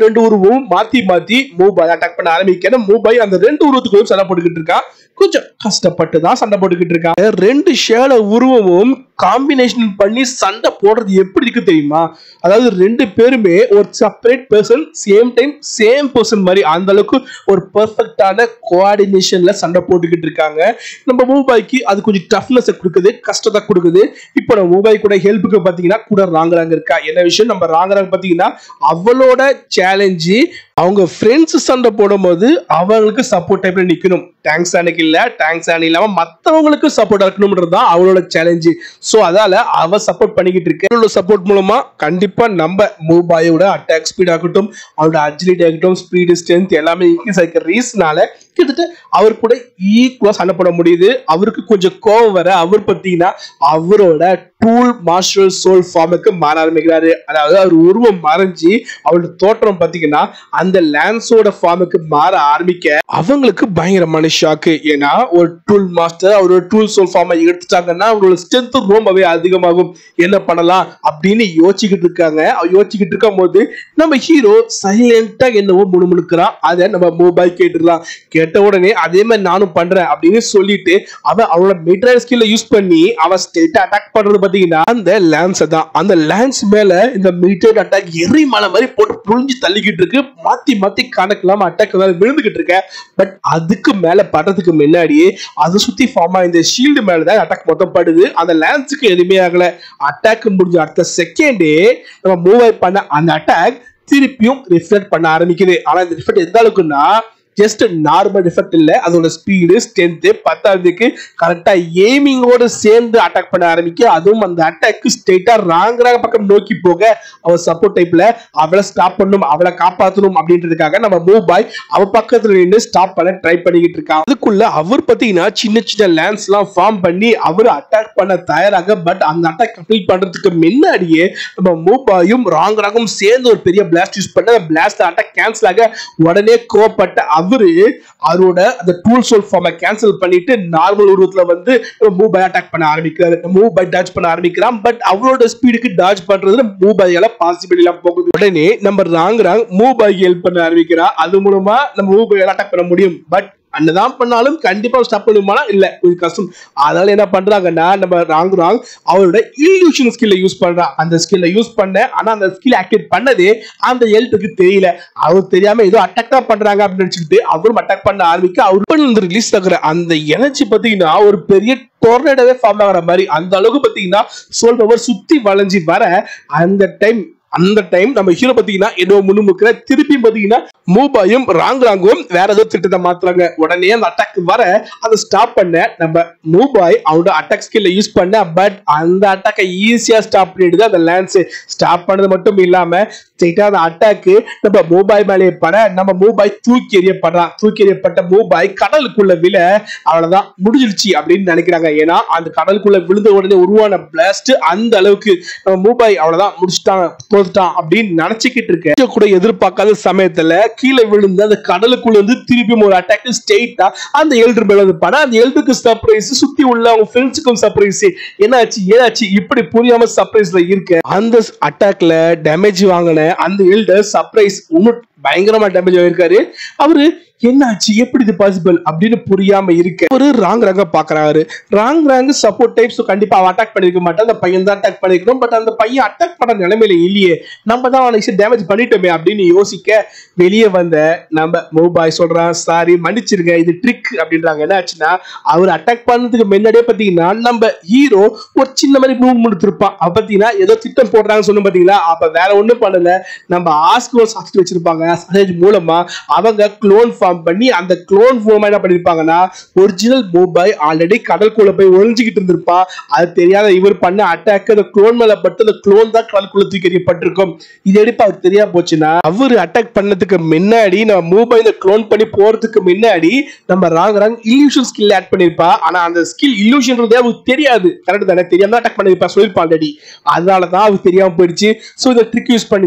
ரெண்டு உருவம் மாத்தி மாத்தி மூபாய் அட்டாக் பண்ண ஆரம்பிக்க மூபாய் அந்த ரெண்டு உருவத்துக்குள்ள சண்டை போட்டுக்கிட்டு இருக்கா. கொஞ்சம் கஷ்டப்பட்டு தான் சண்டை போட்டுக்கிட்டு இருக்காங்க. ரெண்டு ஷேல உருவமும் காம்பினேஷன் பண்ணி சண்டை போடுறது எப்படி இருக்கு தெரியுமா? அதாவது ரெண்டு பேருமே ஒரு separate person, same time same person மாதிரி அந்த அளவுக்கு ஒரு பெர்ஃபெக்டான கோஆர்டினேஷன்ல சண்டை போட்டுக்கிட்டு இருக்காங்க. நம்ம மூபாய்க்கு அது கொஞ்சம் டஃப்னஸ் கொடுக்குது, கஷ்டத்தை கொடுக்குது. இப்போ நம்ம மூபாய் கூட ஹெல்ப்புக்கு பாத்தீங்கன்னா கூட ராங்கராங்க இருக்கா. என்ன விஷயம், நம்ம ராங்கராங்க பாத்தீங்கன்னா அவளோட சேலஞ்சு அவங்க ஃப்ரெண்ட்ஸ் சண்டை போடும் போது அவங்களுக்கு சப்போர்ட் டைப்ல நிக்கணும். டாங் சானுக்கு இல்ல, டாங் சான் இல்லாம மத்தவங்களுக்கு சப்போர்ட் இருக்கணும்ன்றது தான் அவளோட சேலஞ்சு. சோ அதால அவ சப்போர்ட் பண்ணிக்கிட்டு இருக்கு. அவளோட சப்போர்ட் மூலமா கண்டிப்பா நம்ம மூபாயோட அட்டாக் ஸ்பீட் ஆகட்டும், அவளோட அஜிலிட்டி ஆகட்டும், ஸ்பீடு, ஸ்ட்ரென்த் எல்லாமே இன்க்ரீஸ் ஆகிற ரீஸ்னால கிட்டத்தட்ட அவர் கூட ஈக்குவலா சண்டை போட முடியுது. அவருக்கு கொஞ்சம் கோவம் வர அவர் பார்த்தீங்கன்னா அவரோட டூல் மார்ஷல் சோல் ஃபார்முக்கு மாற ஆரம்பிக்கிறாரு. அதாவது அவர் உருவம் மறைஞ்சி அவரோட தோற்றம் பார்த்தீங்கன்னா அந்த லான்ஸோட ஃபார்முக்கு மாற ஆரம்பிக்க அவங்களுக்கு பயங்கரமான ஷாக்கு. ஏன்னா ஒரு டூல் மாஸ்டர் அவரோட டூல் சோல் ஃபார்மை எடுத்துட்டாங்கன்னா அவங்களோட ஸ்ட்ரென்த் ரொம்பவே அதிகமாகும். என்ன பண்ணலாம் அப்படின்னு யோசிச்சுக்கிட்டு இருக்காங்க. யோசிச்சுக்கிட்டு இருக்கும் போது நம்ம ஹீரோ சைலண்டா என்னவோ முணுமுணுக்கிறான். அதை நம்ம மூபாய் கேட்டுடலாம். கேட்ட உடனே அதே மாதிரி நானும் பண்றேன் அப்படின்னு சொல்லிட்டு அவன் அவளோட மெட்ரால் ஸ்கில்ல யூஸ் பண்ணி அவன் ஸ்ட்ரெயிட்டா அட்டாக் பண்றது பாத்தீங்கன்னா அந்த லான்ஸ் தான். அந்த லான்ஸ் மேல இந்த மீட்டர் அட்டாக் எரி மலை மாதிரி போட்டு புழிஞ்சு தள்ளிக்கிட்டு இருக்கு. மாத்தி மாத்தி கணக்கெல்லாம் அட்டாக் விழுந்துகிட்டு இருக்க. பட் அதுக்கு மேல படுறதுக்கு முன்னாடியே அதை சுத்தி ஃபார்ம் இந்த ஷீல்டு மேலதான் அட்டாக் மொத்தம் படுது. அந்த லான்ஸுக்கு எதுவுமே ஆகல. அட்டாக் முடிஞ்ச அடுத்த செகண்டே நம்ம மூவ் பண்ண அந்த அட்டாக் திருப்பியும் ரிஃப்ளெக்ட் பண்ண ஆரம்பிக்குது. ஆனா இந்த ரிஃப்ளெக்ட் எந்த அளவுக்குன்னா ஜஸ்ட் நார்மல் எஃபெக்ட் இல்ல, அதோட ஸ்பீடு, ஸ்ட்ரென்த், பத்தாவதுக்கு கரெக்டா எய்மிங்கோட சேர்ந்து அட்டாக் பண்ண ஆரம்பிக்க. அதுவும் அந்த அட்டாக் ஸ்ட்ரெயிட்டா ராங்கராக பக்கம் நோக்கி போக அவ சப்போர்ட் டைப்ல அவளை ஸ்டாப் பண்ணணும், அவளை காப்பாற்றணும் அப்படின்றதுக்காக நம்ம மூபாய் அவ பக்கத்துல நின்று ஸ்டாப் பண்ண ட்ரை பண்ணிக்கிட்டு இருக்கான். அதுக்குள்ள அவர் பாத்தீங்கன்னா சின்ன சின்ன லேண்ட்ஸ் எல்லாம் ஃபார்ம் பண்ணி அவர் அட்டாக் பண்ண தயாராக. பட் அந்த அட்டாக் கம்ப்ளீட் பண்றதுக்கு முன்னாடியே நம்ம மூபாயும் ராங்கராகவும் சேர்ந்து ஒரு பெரிய பிளாஸ்ட் யூஸ் பண்ண பிளாஸ்ட் அட்டாக் கேன்சல் ஆக உடனே கோவப்பட்ட அவரு அவரோட அந்த டூல் சோல் ஃபார்மை கேன்சல் பண்ணிட்டு நார்மல் உருவத்துல வந்து மூபாய் அட்டாக் பண்ண ஆரம்பிக்கிறாரு. மூபாய் டாஜ் பண்ண ஆரம்பிக்கிறான். பட் அவரோட ஸ்பீடுக்கு டாஜ் பண்றது மூபாயால பாசிபிள் இல்லாம போகுது. உடனே நம்ம ராங்கராங் மூபாய் ஹெல்ப் பண்ண ஆரம்பிக்கிறா. அது மூலமா நம்ம மூபாயால அட்டாக் பண்ண முடியும். பட் அன்னதான் பண்ணாலும் கண்டிப்பா ஸ்டாப் பண்ணுமானா இல்ல, கொஞ்சம் கஷ்டம். அதனால என்ன பண்றாங்கன்னா நம்ம ராங்கராங் அவரோட இல்யூஷன் ஸ்கில்ல யூஸ் பண்றா. அந்த ஸ்கில்ல யூஸ் பண்ண ஆனா அந்த ஸ்கில் ஆக்டிவேட் பண்ணதே அந்த எல்ட்டுக்கு தெரியல. அவர் தெரியாம ஏதோ அட்டாக் தான் பண்றாங்க அப்படின்னு நினைச்சுக்கிட்டு அவரும் அட்டாக் பண்ண ஆரம்பிக்க அவர் ரிலீஸ் ஆகுற அந்த எனர்ஜி பாத்தீங்கன்னா ஒரு பெரிய டோர்னேடோவே ஃபார்ம் ஆகிற மாதிரி அந்த அளவுக்கு பாத்தீங்கன்னா சோல் பவர் சுத்தி வளைஞ்சி வர அந்த டைம் அந்த டைம் நம்ம ஹீரோ பாத்தீங்கன்னா ஏதோ முன்னுமுக்கிற திருப்பி பாத்தீங்கன்னா மூபாயும் ராங்கராங்கும் வேற ஏதோ திட்டத்தை மாத்துறாங்க. உடனே அந்த அட்டாக் வர அதை ஸ்டாப் பண்ண நம்ம மூபாய் அவனோட அட்டாக் ஸ்கில்ல யூஸ் பண்ண. பட் அந்த அட்டாக்கை ஈஸியா ஸ்டாப் பண்ணிடுது அந்த லான்ஸ். ஸ்டாப் பண்ணது மட்டும் இல்லாம ஸ்ட்ரெயிட்டா அந்த அட்டாக்கு நம்ம மூபாய் மேலே பட நம்ம மூபாய் தூக்கி எறியப்படுறான். தூக்கி எறியப்பட்ட மூபாய் கடலுக்குள்ள விழ அவ்வளவுதான் முடிஞ்சிருச்சு அப்படின்னு நினைக்கிறாங்க. ஏன்னா அந்த கடலுக்குள்ள விழுந்த உடனே உருவான பிளாஸ்ட் அந்த அளவுக்கு நம்ம மூபாய் அவ்வளவுதான் முடிச்சுட்டாங்க, தோத்துட்டான் அப்படின்னு நினைச்சுக்கிட்டு இருக்க கூட எதிர்பார்க்காத சமயத்துல கீழே விழுந்து அந்த கடலுக்குள்ள இருந்து திருப்பியும் ஒரு அட்டாக் ஸ்ட்ரெயிட்டா அந்த எல்டர் மேல வந்து பட. அந்த எல்டருக்கு சர்ப்ரைஸ், சுத்தி உள்ள அவங்க ஃப்ரெண்ட்ஸுக்கும் சர்ப்ரைஸ். என்னாச்சு ஏதாச்சு இப்படி புரியாம சர்ப்ரைஸ்ல இருக்க அந்த அட்டாக்ல டேமேஜ் வாங்கின அந்த எல்டர் சர்ப்ரைஸ் இன்னும் பயங்கரமா டேமேஜ் ஆயிருக்காரு. அவரு என்னாச்சு எப்படி இது பாசிபிள் அப்படின்னு புரியாம இருக்க ஒரு ராங் ராங்க பாக்குறாரு. ராங் ராங் சப்போர்ட் டைப் கண்டிப்பா அவன் அட்டாக் பண்ணிருக்க மாட்டான். அந்த பையன் தான் அட்டாக் பண்ணிருக்கணும். பட் அந்த பையன் அட்டாக் பண்ண நிலைமையில இல்லையே, நம்ம தான் அவனுக்கு டேமேஜ் பண்ணிட்டோமே அப்படின்னு யோசிக்க வெளியே வந்த நம்ம மூபாய் சொல்றான் சாரி மன்னிச்சிருங்க இது ட்ரிக் அப்படின்றாங்க. என்ன ஆச்சுன்னா அவர் அட்டாக் பண்ணதுக்கு முன்னாடியே பாத்தீங்கன்னா நம்ம ஹீரோ ஒரு சின்ன மாதிரி மூவ் முடித்திருப்பான். அப்ப பாத்தீங்கன்னா ஏதோ திட்டம் போடுறாங்கன்னு சொன்ன பாத்தீங்களா. அப்ப வேற ஒண்ணும் பண்ணல, நம்ம ஆஸ்கோல் சாஸ்ட் வச்சிருப்பாங்க மூலமா அவங்க குளோன் பண்ணி அந்த குளோன் ஃபார்ம் என்ன பண்ணிருப்பாங்கன்னா ஒரிஜினல் மூபாய் ஆல்ரெடி கடலுக்குள்ள போய் ஒளிஞ்சிக்கிட்டு இருந்திருப்பான். அது தெரியாத இவர் பண்ண அட்டாக் அந்த குளோன் மேல பட்டு அந்த குளோன் தான் கடலுக்குள்ள தூக்கி எறியப்பட்டிருக்கும். இது எடுப்பா அவருக்கு தெரியாம போச்சுன்னா அவர் அட்டாக் பண்ணதுக்கு முன்னாடி நம்ம மூபாய் இந்த குளோன் பண்ணி போறதுக்கு முன்னாடி நம்ம ராங்கராங் இல்யூஷன் ஸ்கில் ஆட் பண்ணிருப்பா. ஆனா அந்த ஸ்கில் இல்யூஷன்றதே அவருக்கு தெரியாது. கரெக்ட் தானே, தெரியாம அட்டாக் பண்ணிருப்பா சொல்லிருப்பா ஆல்ரெடி. அதனாலதான் அவருக்கு தெரியாம போயிடுச்சு. சோ இந்த ட்ரிக் யூஸ் பண்ணி தான்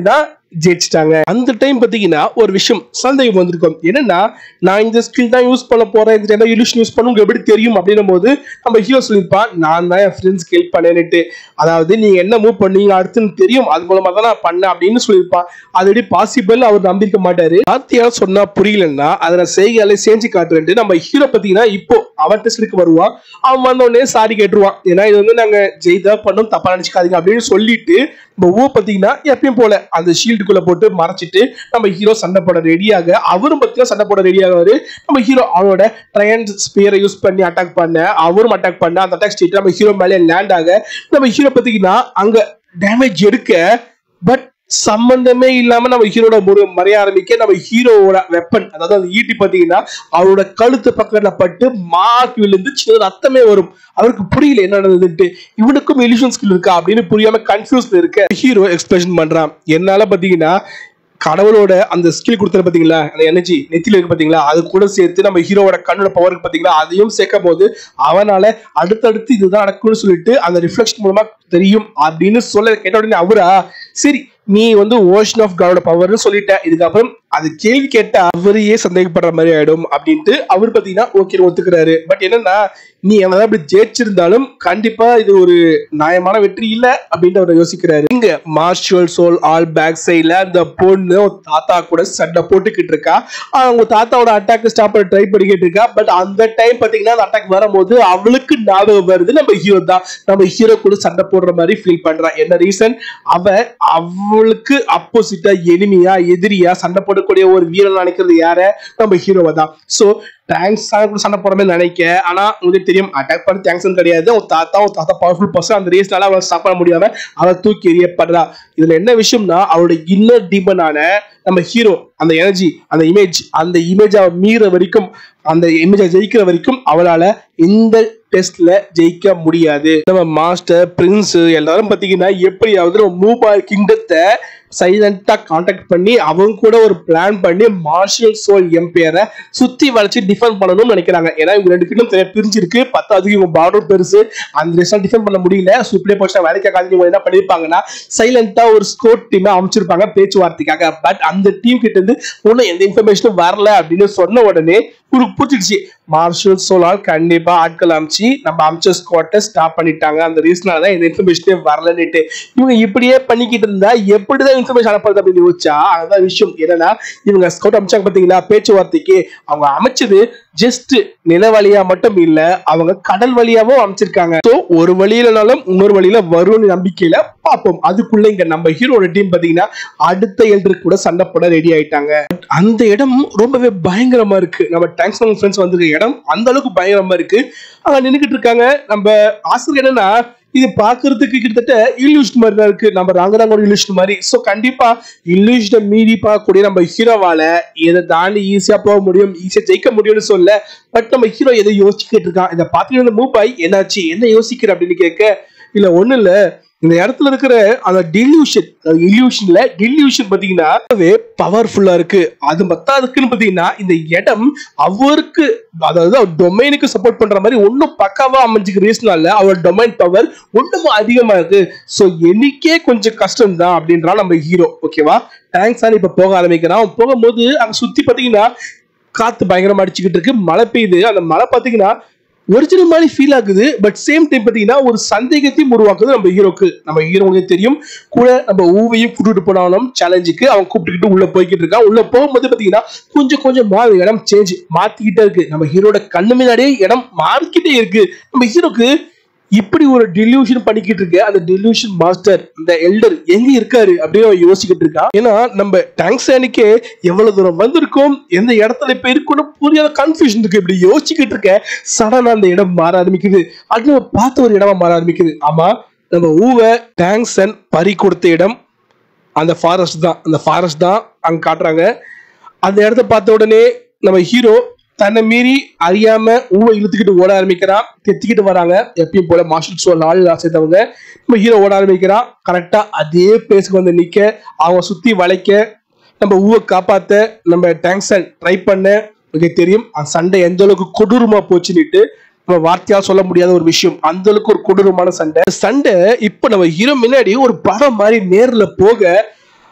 ஜெயிச்சிட்டாங்க. அந்த டைம் பாத்தீங்கன்னா ஒரு விஷயம் சந்தேகம் வந்திருக்கும். என்னன்னா நான் இந்த ஸ்கில் தான் யூஸ் பண்ண போறேன், இந்த டைம் இல்யூஷன் யூஸ் பண்ண உங்களுக்கு எப்படி தெரியும் அப்படின்னும் போது நம்ம ஹீரோ சொல்லியிருப்பான், நான் தான் என் ஃப்ரெண்ட்ஸ்க்கு ஹெல்ப் பண்ணேன்னுட்டு. அதாவது நீங்க என்ன மூவ் பண்ணீங்க அடுத்துன்னு தெரியும், அது மூலமா தான் நான் பண்ணேன் அப்படின்னு சொல்லியிருப்பான். அது எப்படி பாசிபிள் அவர் நம்பிக்க மாட்டாரு. வார்த்தையால சொன்னா புரியலன்னா அதை நான் செய்கையாலே செஞ்சு காட்டுறேன்ட்டு நம்ம ஹீரோ பாத்தீங்கன்னா இப்போ அவன் டெஸ்ட்க்கு வருவான். அவன் வந்த உடனே சாரி கேட்டுருவான். ஏன்னா இது வந்து நாங்க ஜெயிதா பண்ணோம், தப்பா நினைச்சுக்காதீங்க அப்படின்னு சொல்லிட்டு நம்ம ஊ பாத்தீங்கன்னா எப்பயும் போல அந்த ஷீல்டுக்குள்ள போட்டு மறைச்சிட்டு நம்ம ஹீரோ சண்டை போட ரெடியாக அவரும் பத்தியா சண்டை போட ரெடியாகாரு. நம்ம ஹீரோ அவனோட ட்ரையன்ட் ஸ்பியரை யூஸ் பண்ணி அட்டாக் பண்ண, அவரும் அட்டாக் பண்ண, அந்த அட்டாக் ஸ்டேட் நம்ம ஹீரோ மேலே லேண்ட் ஆக நம்ம ஹீரோ பாத்தீங்கன்னா அங்க டேமேஜ் எடுக்க, பட் சம்பந்தமே இல்லாம நம்ம ஹீரோட ஒரு மறைய ஆரம்பிக்க நம்ம ஹீரோவோட வெப்பன் அதாவது அந்த ஈட்டி பாத்தீங்கன்னா அவரோட கழுத்து பக்கத்துல பட்டு மார்க் விழுந்து சின்ன ரத்தமே வரும். அவருக்கு புரியல என்ன நடந்ததுட்டு, இவனுக்கும் இல்யூஷன் ஸ்கில் இருக்கா அப்படின்னு புரியாம கன்ஃபியூஸ்ல இருக்க ஹீரோ எக்ஸ்பிரஷன் பண்றான். என்னால பாத்தீங்கன்னா கடவுளோட அந்த ஸ்கில் கொடுத்தது பாத்தீங்களா, அந்த எனர்ஜி நெத்தில இருக்கு பாத்தீங்களா, அது கூட சேர்த்து நம்ம ஹீரோவோட கண்ணோட பவருக்கு பாத்தீங்களா அதையும் சேர்க்கும் போது அவனால அடுத்தடுத்து இதுதான் நடக்கும்னு சொல்லிட்டு அந்த ரிஃப்ளெக்ஷன் மூலமா தெரியும் அப்படின்னு சொல்ல கேட்ட உடனே அவரா சரி நீ வந்து ஓஷன் ஆஃப் காடோட பவர்னு சொல்லிட்ட, இதுக்கப்புறம் அது கேள்வி கேட்டா அவரையே சந்தேகப்படுற மாதிரி ஆயிடும் அப்படின்ட்டு அவர் பாத்தீங்கன்னா ஓகே ஒத்துக்கிறாரு. பட் என்னன்னா நீ என்னதான் அப்படி ஜெயிச்சிருந்தாலும் கண்டிப்பா இது ஒரு நியாயமான வெற்றி இல்ல அப்படின்ட்டு அவர் யோசிக்கிறாரு. இங்க மார்ஷல் சோல் ஆல் பேக் சைட்ல அந்த பொண்ணு தாத்தா கூட சண்டை போட்டுக்கிட்டு இருக்கா. அவங்க தாத்தாவோட அட்டாக் ஸ்டாப் பண்ண ட்ரை பண்ணிக்கிட்டு இருக்கா. பட் அந்த டைம் பாத்தீங்கன்னா அந்த அட்டாக் வரும்போது அவளுக்கு ஞாபகம் வருது நம்ம ஹீரோ தான் நம்ம ஹீரோ கூட சண்டை போடுற மாதிரி ஃபீல் பண்றா. என்ன ரீசன், அவ அவளுக்கு அப்போசிட்டா எனிமியா எதிரியா சண்டை போடக்கூடிய ஒரு வீரன் நினைக்கிறது யார, நம்ம ஹீரோவை தான். சோ Tang San கூட சண்டை போற மாதிரி நினைக்க, ஆனா உங்களுக்கு தெரியும் அட்டாக் பண்ண Tang San கிடையாது, ஒரு தாத்தா ஒரு தாத்தா பவர்ஃபுல் பர்சன். அந்த ரேஸ்னால அவளை ஸ்டாப் பண்ண முடியாம அவளை தூக்கி எறியப்படுறா. இதுல என்ன விஷயம்னா அவளோட இன்னர் டீமனான நம்ம ஹீரோ அந்த எனர்ஜி அந்த இமேஜ் அந்த இமேஜ் அவ மீற வரைக்கும் அந்த இமேஜை ஜெயிக்கிற வரைக்கும் அவளால இந்த டெஸ்ட்ல ஜெயிக்க முடியாது. நம்ம மாஸ்டர் பிரின்ஸ் எல்லாரும் பாத்தீங்கன்னா எப்படியாவது மூபாய் கிங்டத்தை சைலண்டா கான்டாக்ட் பண்ணி அவங்க கூட ஒரு பிளான் பண்ணி மார்ஷல் சோல் எம்பையரை சுத்தி வளைச்சு டிஃபெண்ட் பண்ணணும்னு நினைக்கிறாங்க. ஏன்னா இவங்க ரெண்டு கிட்ட நிறைய பிரிஞ்சிருக்கு, பத்தாவதுக்கு இவங்க பார்டர் பெருசு, அந்த ரெஸ்டாரண்ட் டிஃபெண்ட் பண்ண முடியல. சூப்பரே போச்சு வேலைக்காக இவங்க என்ன பண்ணிருப்பாங்கன்னா சைலண்டா ஒரு ஸ்கோட் டீமை அமைச்சிருப்பாங்க பேச்சுவார்த்தைக்காக. பட் அந்த டீம் கிட்ட இருந்து ஒன்னும் எந்த இன்ஃபர்மேஷனும் வரல அப்படின்னு சொன்ன உடனே உங்களுக்கு புரிஞ்சிடுச்சு மார்ஷல் சோலால் கண்டிப்பா ஆட்கள் அமைச்சு நம்ம அமைச்சர் ஸ்குவாட்டை ஸ்டாப் பண்ணிட்டாங்க, அந்த ரீசனாலதான் இந்த இன்ஃபர்மேஷனே வரலன்னுட்டு. இவங்க இப்படியே பண்ணிக்கிட்டு இருந்தா எப்படிதான் இன்ஃபர்மேஷன் அனுப்புறது அப்படின்னு யோசிச்சா அதுதான் விஷயம். என்னன்னா இவங்க ஸ்கவுட் அமைச்சாங்க பாத்தீங்களா பேச்சுவார்த்தைக்கு, அவங்க அமைச்சது ஜஸ்ட் நில வழியா மட்டும் இல்ல அவங்க கடல் வழியாவும் அமைச்சிருக்காங்க. சோ ஒரு வழியிலனாலும் இன்னொரு வழியில வரும்னு நம்பிக்கையில பார்ப்போம். அதுக்குள்ள இங்க நம்ம ஹீரோட டீம் பாத்தீங்கன்னா அடுத்த எல்டர் கூட சண்டை போட ரெடி ஆயிட்டாங்க. அந்த இடம் ரொம்பவே பயங்கரமா இருக்கு. நம்ம Tang San ஃப்ரெண்ட்ஸ் வந்திருக்க இடம் அந்த அளவுக்கு பயங்கரமா இருக்கு. அங்க நின்னுக்கிட்டு இருக்காங்க. நம்ம ஆசிரியர் என்னன்னா இது பாக்குறதுக்கு கிட்டத்தட்ட இல்யூஷன் மாதிரி தான் இருக்கு, நம்ம ராங்கராங்கோட இல்யூஷன் மாதிரி. சோ கண்டிப்பா இல்யூஷனை மீறி பார்க்கக்கூடிய நம்ம ஹீரோவால இதை தாண்டி ஈஸியா போக முடியும், ஈஸியா ஜெயிக்க முடியும்னு சொல்ல. பட் நம்ம ஹீரோ எதை யோசிச்சுக்கிட்டு இருக்கான், இதை பார்த்துட்டு மூவ் ஆகி என்னாச்சு என்ன யோசிக்கிற அப்படின்னு கேட்க, இல்ல ஒண்ணு இல்ல இந்த இடத்துல இருக்கிற அந்த டில்யூஷன் இல்யூஷன்ல டில்யூஷன் பாத்தீங்கன்னா பவர்ஃபுல்லா இருக்கு. அது மத்தா இருக்குன்னு பாத்தீங்கன்னா இந்த இடம் அவருக்கு அதாவது அவர் டொமைனுக்கு சப்போர்ட் பண்ற மாதிரி ஒன்னும் பக்காவா அமைஞ்சுக்க ரீசனால அவர் டொமைன் பவர் ஒண்ணும் அதிகமா இருக்கு. சோ எனக்கே கொஞ்சம் கஷ்டம் தான் அப்படின்றா நம்ம ஹீரோ. ஓகேவா, Tang San இப்ப போக ஆரம்பிக்கிறான். போகும்போது அங்க சுத்தி பாத்தீங்கன்னா காத்து பயங்கரமா அடிச்சுக்கிட்டு இருக்கு, மழை பெய்யுது. அந்த மழை பாத்தீங்கன்னா ஒரிஜினல் மாதிரி ஃபீல் ஆகுது. பட் சேம் டைம் பாத்தீங்கன்னா ஒரு சந்தேகத்தையும் உருவாக்குது நம்ம ஹீரோக்கு. நம்ம ஹீரோக்கு தெரியும் கூட நம்ம ஊவையும் கூட்டிட்டு போனாலும் சேலஞ்சுக்கு அவன் கூப்பிட்டுக்கிட்டு உள்ள போய்கிட்டு இருக்கான். உள்ள போகும்போது பாத்தீங்கன்னா கொஞ்சம் கொஞ்சம் இடம் சேஞ்ச் மாத்திக்கிட்டே இருக்கு. நம்ம ஹீரோட கண்ணு முன்னாடியே இடம் மாறிக்கிட்டே இருக்கு. நம்ம ஹீரோக்கு இப்படி ஒரு டில்யூஷன் பண்ணிக்கிட்டு இருக்கு அந்த டில்யூஷன் மாஸ்டர் இந்த எல்டர் எங்க இருக்காரு அப்படின்னு யோசிக்கிட்டு இருக்கான். ஏன்னா நம்ம Tang Sanக்கே எவ்வளவு தூரம் வந்திருக்கோம், எந்த இடத்துல இப்ப இருக்குன்னு புரியாத கன்ஃபியூஷன் இருக்கு. இப்படி யோசிச்சுக்கிட்டு இருக்க சடனா அந்த இடம் மாற ஆரம்பிக்குது. அது பார்த்த ஒரு இடமா மாற ஆரம்பிக்குது. ஆமா, நம்ம ஊவை Tang San பறி கொடுத்த இடம் அந்த ஃபாரஸ்ட் தான். அந்த ஃபாரஸ்ட் தான் அங்க காட்டுறாங்க. அந்த இடத்த பார்த்த உடனே நம்ம ஹீரோ தன்னை மீறி அறியாம ஊவை இழுத்துக்கிட்டு ஓட ஆரம்பிக்கிறான். தெத்திக்கிட்டு வராங்க எப்பயும் போல மார்ஷல் சோல் ஆள் சேர்த்தவங்க. நம்ம ஹீரோ ஓட ஆரம்பிக்கிறான். கரெக்டா அதே பிளேஸ்க்கு வந்து நிக்க அவங்க சுத்தி வளைக்க நம்ம ஊவை காப்பாத்த நம்ம Tang San ட்ரை பண்ண தெரியும். அந்த சண்டை எந்த அளவுக்கு கொடூரமா போச்சுன்னுட்டு நம்ம வார்த்தையால் சொல்ல முடியாத ஒரு விஷயம். அந்த அளவுக்கு ஒரு கொடூரமான சண்டை. சண்டை இப்ப நம்ம ஹீரோ முன்னாடி ஒரு படம் மாதிரி நேர்ல போக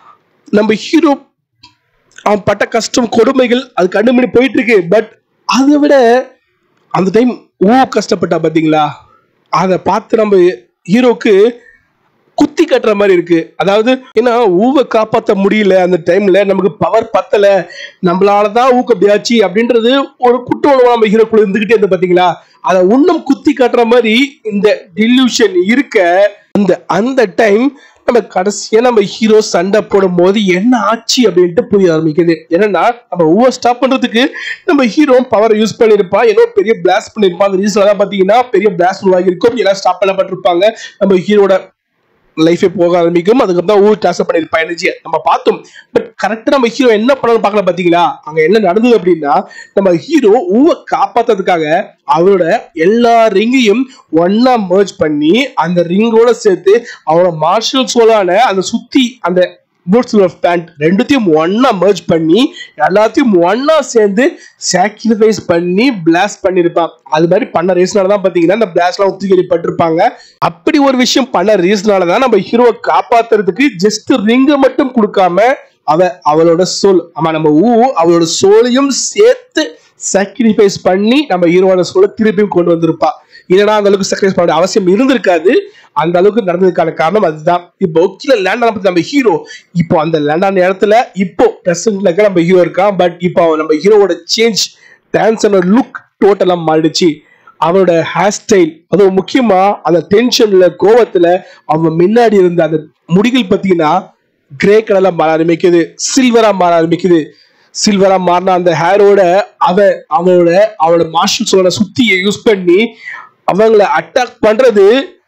நம்ம ஹீரோ அவன் பட்ட கஷ்டம் கொடுமைகள் அது கண்ணு முன்னாடி போயிட்டு இருக்கு. பட் அதை விட அந்த டைம் ஊ கஷ்டப்பட்டா பாத்தீங்களா, அதை பார்த்து நம்ம ஹீரோக்கு குத்தி கட்டுற மாதிரி இருக்கு. அதாவது ஏன்னா ஊவை காப்பாற்ற முடியல அந்த டைம்ல, நமக்கு பவர் பத்தல, நம்மளாலதான் ஊக்க அப்படியாச்சு அப்படின்றது ஒரு குற்ற உணர்வு நம்ம ஹீரோக்குள்ள இருந்துகிட்டே இருந்து பாத்தீங்களா, அதை இன்னும் குத்தி காட்டுற மாதிரி இந்த டில்யூஷன் இருக்க. அந்த அந்த டைம் நம்ம கடைசியா நம்ம ஹீரோ சண்டை போடும் போது என்ன ஆச்சு அப்படின்ட்டு புரிய ஆரம்பிக்குது. என்னன்னா நம்ம ஊவை ஸ்டாப் பண்றதுக்கு நம்ம ஹீரோ பவர் யூஸ் பண்ணிருப்பா, ஏதோ பெரிய பிளாஸ்ட் பண்ணிருப்பான். அந்த ரீசன் தான் பாத்தீங்கன்னா பெரிய பிளாஸ்ட் உருவாகி இருக்கும், எல்லாம் ஸ்டாப் பண்ணப்பட்டிருப்பாங்க. நம்ம ஹீரோட லைஃபே போக ஆரம்பிக்கும். அதுக்கப்புறம் ஊர் டிரான்ஸ்ஃபர் பண்ணிருப்பா எனர்ஜியை நம்ம பார்த்தோம். பட் கரெக்டா நம்ம ஹீரோ என்ன பண்ணணும் பார்க்கல பாத்தீங்களா, அங்க என்ன நடந்தது அப்படின்னா நம்ம ஹீரோ ஊவை காப்பாத்துறதுக்காக அவரோட எல்லா ரிங்கையும் ஒன்னா மர்ஜ் பண்ணி அந்த ரிங்கோட சேர்த்து அவரோட மார்ஷல் சோலான அந்த சுத்தி அந்த ரெண்டுத்தையும் ஒன்னா மர்ஜ் பண்ணி எல்லாத்தையும் ஒன்னா சேர்ந்து சாக்ரிஃபைஸ் பண்ணி பிளாஸ்ட் பண்ணிருப்பான். அது மாதிரி பண்ண ரீசனாலதான் பாத்தீங்கன்னா இந்த பிளாஸ்ட் எல்லாம் ஒத்துக்கடிப்பட்டிருப்பாங்க. அப்படி ஒரு விஷயம் பண்ண ரீசனாலதான் நம்ம ஹீரோவை காப்பாத்துறதுக்கு ஜஸ்ட் ரிங்க மட்டும் கொடுக்காம அவ அவளோட சோல், ஆமா நம்ம ஊ அவளோட சோலையும் சேர்த்து சாக்ரிஃபைஸ் பண்ணி நம்ம ஹீரோட சோலை திருப்பியும் கொண்டு வந்திருப்பா. இல்லைன்னா அந்த அளவுக்கு சாக்ரிஃபைஸ் பண்ண அவசியம் இருந்திருக்காது. அந்த அளவுக்கு நடந்ததுக்கான காரணம் அதுதான். இப்போ கீழே லேண்ட் ஆன நம்ம ஹீரோ இப்போ அந்த லேண்ட் ஆன இடத்துல இப்போ பிரசன்ட்ல நம்ம ஹீரோ இருக்கான். பட் இப்போ நம்ம ஹீரோவோட சேஞ்ச் டான்ஸ் லுக் டோட்டலா மாறிடுச்சு. அவனோட ஹேர் ஸ்டைல், அதுவும் முக்கியமா அந்த டென்ஷன்ல கோவத்துல அவன் முன்னாடி இருந்த அந்த முடிகள் பார்த்தீங்கன்னா கிரே கலர்ல மாற ஆரம்பிக்குது, சில்வரா மாற ஆரம்பிக்குது. சில்வரா மாறின அந்த ஹேரோட அவன் அவனோட அவனோட மார்ஷல்ஸோட சுத்தியை யூஸ் பண்ணி அவங்கள அட்டாக் பண்றது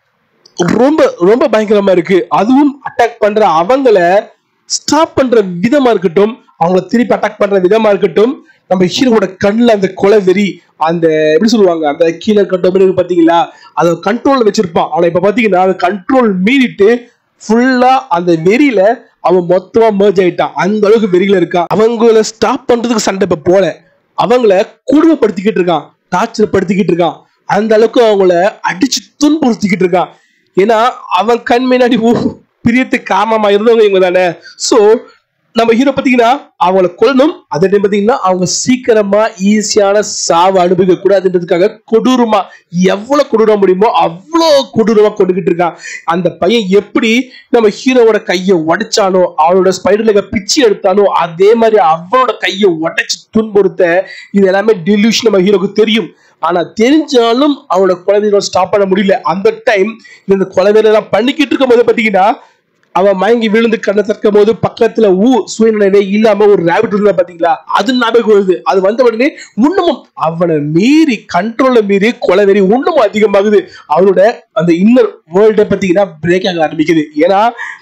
ரொம்ப ரொம்ப பயங்கரமா இருக்கு. அதுவும் அட்டாக் பண்ற அவங்கள ஸ்டாப் பண்ற விதமா இருக்கட்டும், அவங்கள திருப்பி அட்டாக் பண்ற விதமா இருக்கட்டும், நம்ம ஹீரோட கண்ணுல அந்த கொலை வெறி, அந்த எப்படி சொல்லுவாங்க அந்த கீழே கட்டம் பாத்தீங்களா, அதை கண்ட்ரோல் வச்சிருப்பான். அவனை இப்ப பாத்தீங்கன்னா அந்த கண்ட்ரோல் மீறிட்டு ஃபுல்லா அந்த வெறியில அவன் மொத்தமா மர்ஜ் ஆயிட்டான். அந்த அளவுக்கு வெறியில இருக்கான். அவங்கள ஸ்டாப் பண்றதுக்கு சண்டை இப்ப போல, அவங்கள கொடுமைப்படுத்திக்கிட்டு இருக்கான், டார்ச்சர் படுத்திக்கிட்டு இருக்கான். அந்த அளவுக்கு அவங்கள அடிச்சு துன்புறுத்திக்கிட்டு இருக்கான். ஏன்னா அவன் கண் முன்னாடி பிரியத்துக்கு காரணமா இருந்தவங்க இவங்க தானே. சோ நம்ம ஹீரோ பாத்தீங்கன்னா அவங்கள கொல்லணும், அதே டைம் பாத்தீங்கன்னா அவங்க சீக்கிரமா ஈஸியான சாவு அனுபவிக்க கூடாதுன்றதுக்காக கொடூரமா எவ்வளவு கொடூர முடியுமோ அவ்வளவு கொடூரமா கொண்டுகிட்டு இருக்கான். அந்த பையன் எப்படி நம்ம ஹீரோவோட கையை உடைச்சானோ, அவனோட ஸ்பைடர்ல பிச்சு எடுத்தானோ, அதே மாதிரி அவனோட கையை உடைச்சு துன்புறுத்த இது எல்லாமே டில்யூஷன் நம்ம ஹீரோக்கு தெரியும். ஆனா தெரிஞ்சாலும் அவனோட கொலைவீரரை ஸ்டாப் பண்ண முடியல. அந்த டைம் இந்த கொலைவீரர் பண்ணிக்கிட்டு இருக்கும் போது பாத்தீங்கன்னா அவன் மயங்கி விழுந்து கண்ணை திறக்கும் போது பக்கத்துல ஊ சுயநினைவே இல்லாம ஒரு ரேபிட் இருந்தா பாத்தீங்களா, அது ஞாபகம் வருது. அது வந்த உடனே இன்னமும் அவனை மீறி கண்ட்ரோல்ல மீறி கொலைவெறி இன்னமும் அதிகமாகுது. அவனோட அந்த இன்னர் வேர்ல்ட பாத்தீங்கன்னா பிரேக் ஆக ஆரம்பிக்குது. ஏன்னா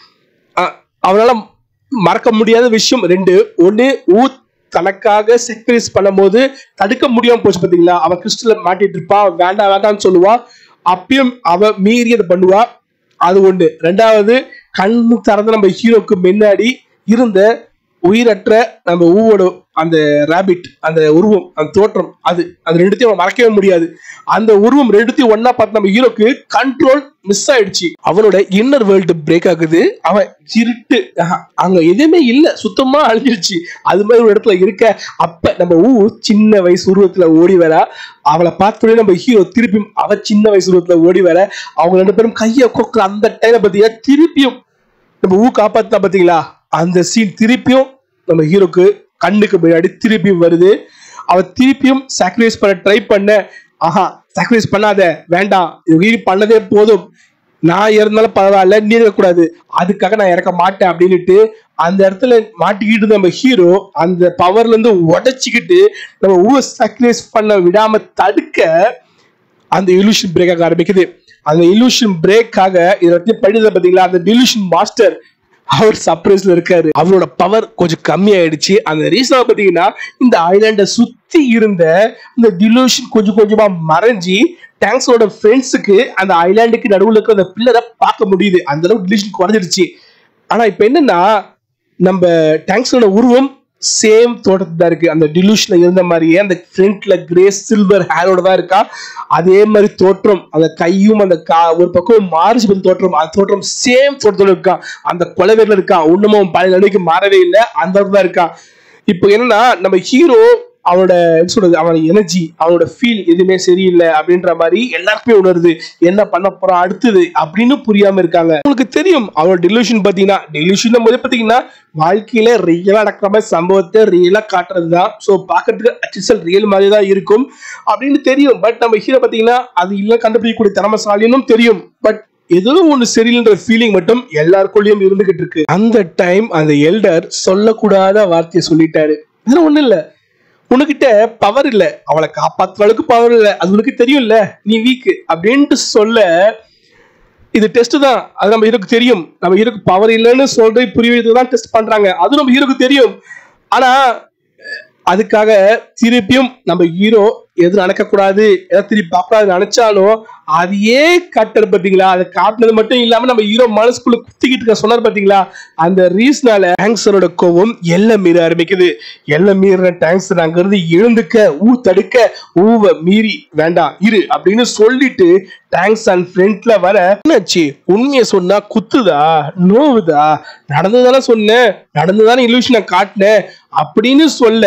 அவனால மறக்க முடியாத விஷயம் ரெண்டு. ஒண்ணு ஊ தனக்காக சாக்ரிஃபைஸ் பண்ணும் போது தடுக்க முடியாம போச்சு பாத்தீங்களா, அவன் கிறிஸ்டல மாட்டிட்டு இருப்பான், வேண்டாம் வேண்டாம்னு சொல்லுவான், அப்பயும் அவ மீறி அதை பண்ணுவா. அது ஒண்ணு. ரெண்டாவது கண்ணு திறந்து நம்ம ஹீரோக்கு முன்னாடி இருந்த உயிரற்ற நம்ம ஊவோட அந்த ராபிட் அந்த உருவம் அந்த தோற்றம், அது அது ரெண்டுத்தையும் அவன் மறக்கவே முடியாது. அந்த உருவம் ரெண்டுத்தையும் ஒன்னா பார்த்து நம்ம ஹீரோக்கு கண்ட்ரோல் மிஸ் ஆயிடுச்சு. அவனோட இன்னர் வேர்ல்டு பிரேக் ஆகுது. அவன் இருட்டு, அங்க எதுவுமே இல்ல, சுத்தமா அழிஞ்சிருச்சு. அது மாதிரி ஒரு இடத்துல இருக்க அப்ப நம்ம ஊ சின்ன வயசு உருவத்துல ஓடி வர, அவளை பார்த்தோன்னே நம்ம ஹீரோ திருப்பியும் அவ சின்ன வயசு உருவத்துல ஓடி வர, அவங்க ரெண்டு பேரும் கையை கொக்குற அந்த டைம் பாத்தீங்கன்னா திருப்பியும் நம்ம ஊ காப்பாத்தா பாத்தீங்களா, அந்த சீன் திருப்பியும் நம்ம ஹீரோக்கு கண்ணுக்கு முன்னாடி திருப்பியும் வருது. அவ திருப்பியும் சாக்ரிஃபைஸ் பண்ண ட்ரை பண்ண, ஆஹா சாக்ரிஃபைஸ் பண்ணாத, வேண்டாம், இது பண்ணதே போதும், நான் இறந்தாலும் பரவாயில்ல, நீ இருக்கக்கூடாது, அதுக்காக நான் இறக்க மாட்டேன் அப்படின்னுட்டு அந்த இடத்துல மாட்டிக்கிட்டு நம்ம ஹீரோ அந்த பவர்ல இருந்து உடைச்சிக்கிட்டு நம்ம ஊரை சாக்ரிஃபைஸ் பண்ண விடாம தடுக்க அந்த இல்யூஷன் பிரேக் ஆக ஆரம்பிக்குது. அந்த இல்யூஷன் பிரேக் ஆக இதை படித பாத்தீங்களா, அந்த இல்யூஷன் மாஸ்டர் அவர் சர்ப்ரைஸ்ல இருக்காரு. அவரோட பவர் கொஞ்சம் கம்மி ஆயிடுச்சு. அந்த ரீசன் பாத்தீங்கன்னா இந்த ஐலாண்ட சுத்தி இருந்த இந்த டிலூஷன் கொஞ்சம் கொஞ்சமா மறைஞ்சி டாங்ஸோட ஃப்ரெண்ட்ஸுக்கு அந்த ஐலாண்டுக்கு நடுவில் இருக்கிற அந்த பில்லரை பார்க்க முடியுது. அந்த அளவுக்கு டிலூஷன் குறைஞ்சிடுச்சு. ஆனா இப்ப என்னன்னா நம்ம டாங்ஸோட உருவம் சேம் தோட்டத்துல தான் இருக்கு. அந்த டிலூஷன்ல இருந்த மாதிரியே அந்த ஃப்ரண்ட்ல கிரே சில்வர் ஹேரோட தான் இருக்கா. அதே மாதிரி தோற்றம், அந்த கையும் அந்த கா ஒரு பக்கம் மாறுச்சு தோற்றம், அந்த தோற்றம் சேம் தோற்றத்தோட இருக்கா. அந்த கொலவேர்ல இருக்கா, ஒண்ணுமும் பழைய நிலைக்கு மாறவே இல்லை, அந்த தான் இருக்கா. இப்போ என்னன்னா நம்ம ஹீரோ அவனோட என்ன சொல்றது, அவனோட எனர்ஜி, அவனோட ஃபீல் எதுவுமே சரியில்லை அப்படின்ற மாதிரி எல்லாருக்குமே உணருது. என்ன பண்ண போறோம் அடுத்தது அப்படின்னு புரியாம இருக்காங்க. உங்களுக்கு தெரியும் அவனோட டெலியூஷன் பாத்தீங்கன்னா, டெலியூஷன் போது பாத்தீங்கன்னா வாழ்க்கையில ரியலா நடக்கிற மாதிரி சம்பவத்தை ரியலா காட்டுறதுதான். ஸோ பாக்குறதுக்கு அச்சிசல் ரியல் மாதிரி தான் இருக்கும் அப்படின்னு தெரியும். பட் நம்ம ஹீரோ பாத்தீங்கன்னா அது இல்ல கண்டுபிடிக்கக்கூடிய திறமசாலினும் தெரியும். பட் ஏதோ ஒண்ணு சரியில்லைன்ற ஃபீலிங் மட்டும் எல்லாருக்குள்ளயும் இருந்துகிட்டு இருக்கு. அந்த டைம் அந்த எல்டர் சொல்லக்கூடாத வார்த்தையை சொல்லிட்டாரு. இதெல்லாம் ஒண்ணு இல்ல, உனக்கிட்ட பவர் இல்ல, அவளை காப்பாத்துற அளவுக்கு பவர் இல்ல, அது உனக்கு தெரியும் இல்ல, நீ வீக் அப்படின்ட்டு சொல்ல. இது டெஸ்ட் தான், அது நம்ம ஹீரோக்கு தெரியும். நம்ம ஹீரோக்கு பவர் இல்லைன்னு சொல்றது புரிய தான் டெஸ்ட் பண்றாங்க, அது நம்ம ஹீரோக்கு தெரியும். ஆனா அதுக்காக திருப்பியும் நம்ம ஹீரோ எது நடக்கக்கூடாது, எதை திருப்பி பார்க்கக்கூடாது நினைச்சாலும் அதையே காட்டுறது பாத்தீங்களா. அதை காட்டுனது மட்டும் இல்லாம நம்ம ஹீரோ மனசுக்குள்ள குத்திக்கிட்டு இருக்க சொன்னார் பாத்தீங்களா. அந்த ரீசனால டேங்ஸனோட கோவம் எல்லாம் மீற ஆரம்பிக்குது. எல்லாம் மீற டேங்ஸன் அங்கிருந்து எழுந்துக்க, ஊ தடுக்க, ஊவ மீறி வேண்டாம் இரு அப்படின்னு சொல்லிட்டு டேங்ஸன் ஃப்ரண்ட்ல வர, என்னாச்சு உண்மையை சொன்னா குத்துதா நோவுதா, நடந்ததானே சொன்னேன், நடந்ததானே இலூஷனை காட்டினேன் அப்படின்னு சொல்ல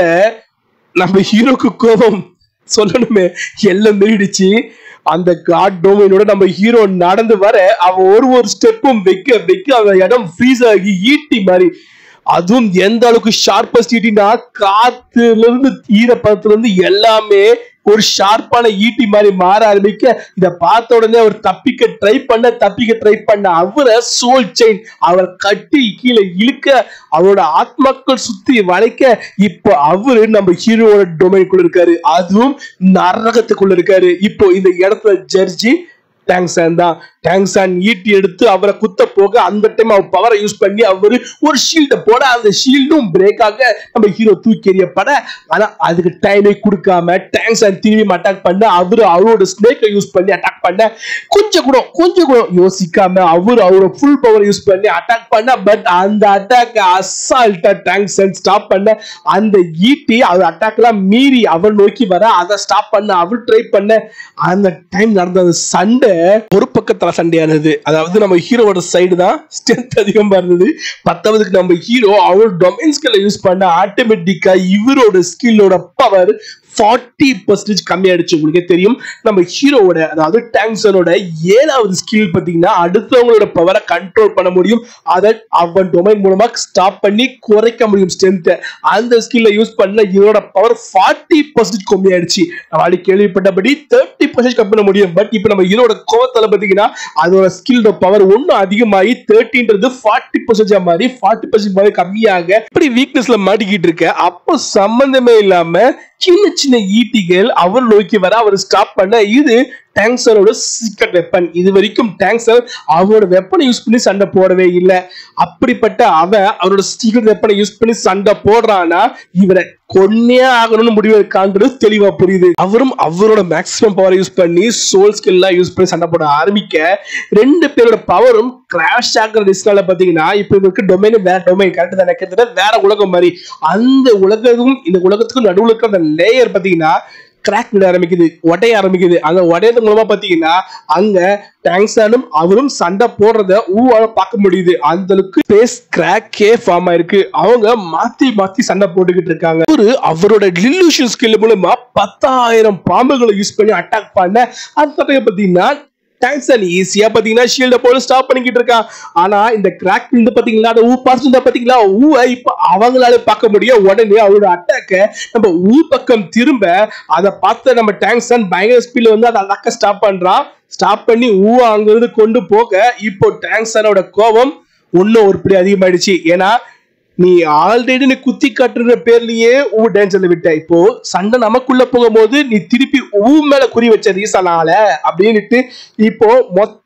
நம்ம ஹீரோக்கு கோபம் சொல்லணுமே எல்லாம் மீறிடுச்சு. அந்த காட் டோமைனோட நம்ம ஹீரோ நடந்து வர அவன் ஒரு ஒரு ஸ்டெப்பும் வைக்க வைக்க அந்த இடம் ஃப்ரீஸ் ஆகி ஈட்டி மாதிரி, அதுவும் எந்த அளவுக்கு ஷார்பஸ்ட் ஈட்டினா காத்துல இருந்து ஈரப்பதத்துல இருந்து எல்லாமே ஒரு ஷார்ப்பான ஈட்டி மாதிரி மாற ஆரம்பிக்க, இத பார்த்த உடனே அவர் தப்பிக்க ட்ரை பண்ண தப்பிக்க ட்ரை பண்ண அவரை சோல் செயின் அவர் கட்டி கீழே இழுக்க, அவரோட ஆத்மாக்கள் சுத்தி வளைக்க, இப்போ அவரு நம்ம ஹீரோவோட டொமைனுக்குள்ள இருக்காரு, அதுவும் நரகத்துக்குள்ள இருக்காரு. இப்போ இந்த இடத்துல ஜட்ஜி டாங் சான் தான். டாங் சான் ஈட்டி எடுத்து அவரை குத்த போக அந்த டைம் அவர் பவரை யூஸ் பண்ணி அவரு ஒரு ஷீல்ட போட, அந்த ஷீல்டும் பிரேக் ஆக நம்ம ஹீரோ தூக்கி எறியப்பட, ஆனா அதுக்கு டைமே கொடுக்காம டாங் சான் திரும்பி அட்டாக் பண்ண, அவரு அவரோட ஸ்னேக்கை யூஸ் பண்ணி அட்டாக் பண்ண, கொஞ்சம் கூட கொஞ்சம் கூட யோசிக்காம அவரு அவரோட ஃபுல் பவர் யூஸ் பண்ணி அட்டாக் பண்ண. பட் அந்த அட்டாக் அசால்ட்டா டாங் சான் ஸ்டாப் பண்ண, அந்த ஈட்டி அவர் அட்டாக் எல்லாம் மீறி அவர் நோக்கி வர, அதை ஸ்டாப் பண்ண அவர் ட்ரை பண்ண. அந்த டைம் நடந்த அந்த சண்டை ஒரு பக்கத்துல சண்டையானது, அதாவது நம்ம ஹீரோவோட சைடு தான் ஸ்ட்ரென்த் அதிகமா இருந்தது. பத்தாவதுக்கு நம்ம ஹீரோ அவரோட டொமைன் ஸ்கில்லை யூஸ் பண்ண ஆட்டோமேட்டிக்கா இவரோட ஸ்கில்லோட பவர் ஃபார்ட்டி பர்சன்டேஜ் கம்மியாயிடுச்சு. உங்களுக்கே தெரியும் நம்ம ஹீரோவோட அதாவது டாங் சானோட ஏழாவது ஸ்கில் பார்த்தீங்கன்னா அடுத்தவங்களோட பவரை கண்ட்ரோல் பண்ண முடியும், அதை அவன் டொமைன் மூலமா ஸ்டாப் பண்ணி குறைக்க முடியும் ஸ்ட்ரென்த்தை. அந்த ஸ்கில்லை யூஸ் பண்ண இவரோட பவர் ஃபார்ட்டி பர்சன்டேஜ் கம்மியாயிடுச்சு. நம்ம கேள்விப்பட்டபடி தேர்ட்டி பர்சன்டேஜ் கம்மி பண்ண முடியும். பட் இப்போ நம்ம ஹீரோட கோவத்தில் பார்த்தீங்கன்னா அதோட ஸ்கில்லோட பவர் ஒன்னும் அதிகமாகி தேர்ட்டின்றது ஃபார்ட்டி பர்சன்டேஜ் மாதிரி ஃபார்ட்டி பர்சன்டேஜ் மாதிரி கம்மியாக இப்படி வீக்னஸ்ல மாட்டிக்கிட்டு இருக்க. அப்போ சம்பந்தமே இல்லாம சின்ன சின்ன ஈட்டிகள் அவர் நோக்கி வர, அவர் ஸ்டாப் பண்ண. இது டாங் சானோட சீக்ரெட் வெப்பன். இது வரைக்கும் டாங் சான் அவரோட வெப்பனை யூஸ் பண்ணி சண்டை போடவே இல்லை. அப்படிப்பட்ட அவன் அவரோட சீக்ரெட் வெப்பனை யூஸ் பண்ணி சண்டை போடுறான்னா இவரை கொன்னே ஆகணும்னு முடிவு இருக்கான்றது தெளிவா புரியுது. அவரும் அவரோட மேக்ஸிமம் பவரை யூஸ் பண்ணி சோல் ஸ்கில்லாம் யூஸ் பண்ணி சண்டை போட ஆரம்பிக்க, ரெண்டு பேரோட பவரும் கிளாஷ் ஆகிற ரிஸ்கால பாத்தீங்கன்னா இப்ப இவருக்கு டொமைன் வேற டொமைன் கரெக்ட் தான் நினைக்கிறது வேற உலகம் மாதிரி. அந்த உலகத்துக்கும் இந்த உலகத்துக்கும் நடுவில் இருக்கிற அந்த லேயர் பாத்தீங்கன்னா கிராக் விட ஆரம்பிக்குது, உடைய ஆரம்பிக்குது. அந்த உடையது மூலமா பாத்தீங்கன்னா அங்க டாங் சானும் அவரும் சண்டை போடுறத ஊவால பார்க்க முடியுது. அந்த அளவுக்கு ஸ்பேஸ் கிராக்கே ஃபார்ம் ஆயிருக்கு. அவங்க மாத்தி மாத்தி சண்டை போட்டுக்கிட்டு இருக்காங்க. ஒரு அவரோட டிலூஷன் ஸ்கில் மூலமா பத்தாயிரம் பாம்புகளை யூஸ் பண்ணி அட்டாக் பண்ண, அந்த பாத்தீங்கன்னா டாங் சான் ஈஸியா பாத்தீங்கன்னா ஷீல்ட போல ஸ்டாப் பண்ணிக்கிட்டு இருக்கான். ஆனா இந்த கிராக் இருந்து பாத்தீங்களா அந்த ஊ பார்த்து பாத்தீங்களா ஊ இப்ப அவங்களால பார்க்க முடியும். உடனே அவரோட அட்டாக்க நம்ம ஊ பக்கம் திரும்ப அதை பார்த்து நம்ம டாங் சான் பயங்கர ஸ்பீட்ல வந்து அதை அட்டாக்க ஸ்டாப் பண்றான். ஸ்டாப் பண்ணி ஊ அங்கிருந்து கொண்டு போக இப்போ டாங் சானோட கோபம் இன்னும் ஒருபடி அதிகமாயிடுச்சு. ஏன்னா நீ ஆல்ரெடி நீ குத்தி காட்டுற பேர்லயே ஊ டேஞ்சர்ல விட்ட, இப்போ சண்டை நமக்குள்ள போகும்போது நீ திருப்பி ஊ மேல குறி வச்ச ரீசனால அப்படின்னுட்டு இப்போ மொத்த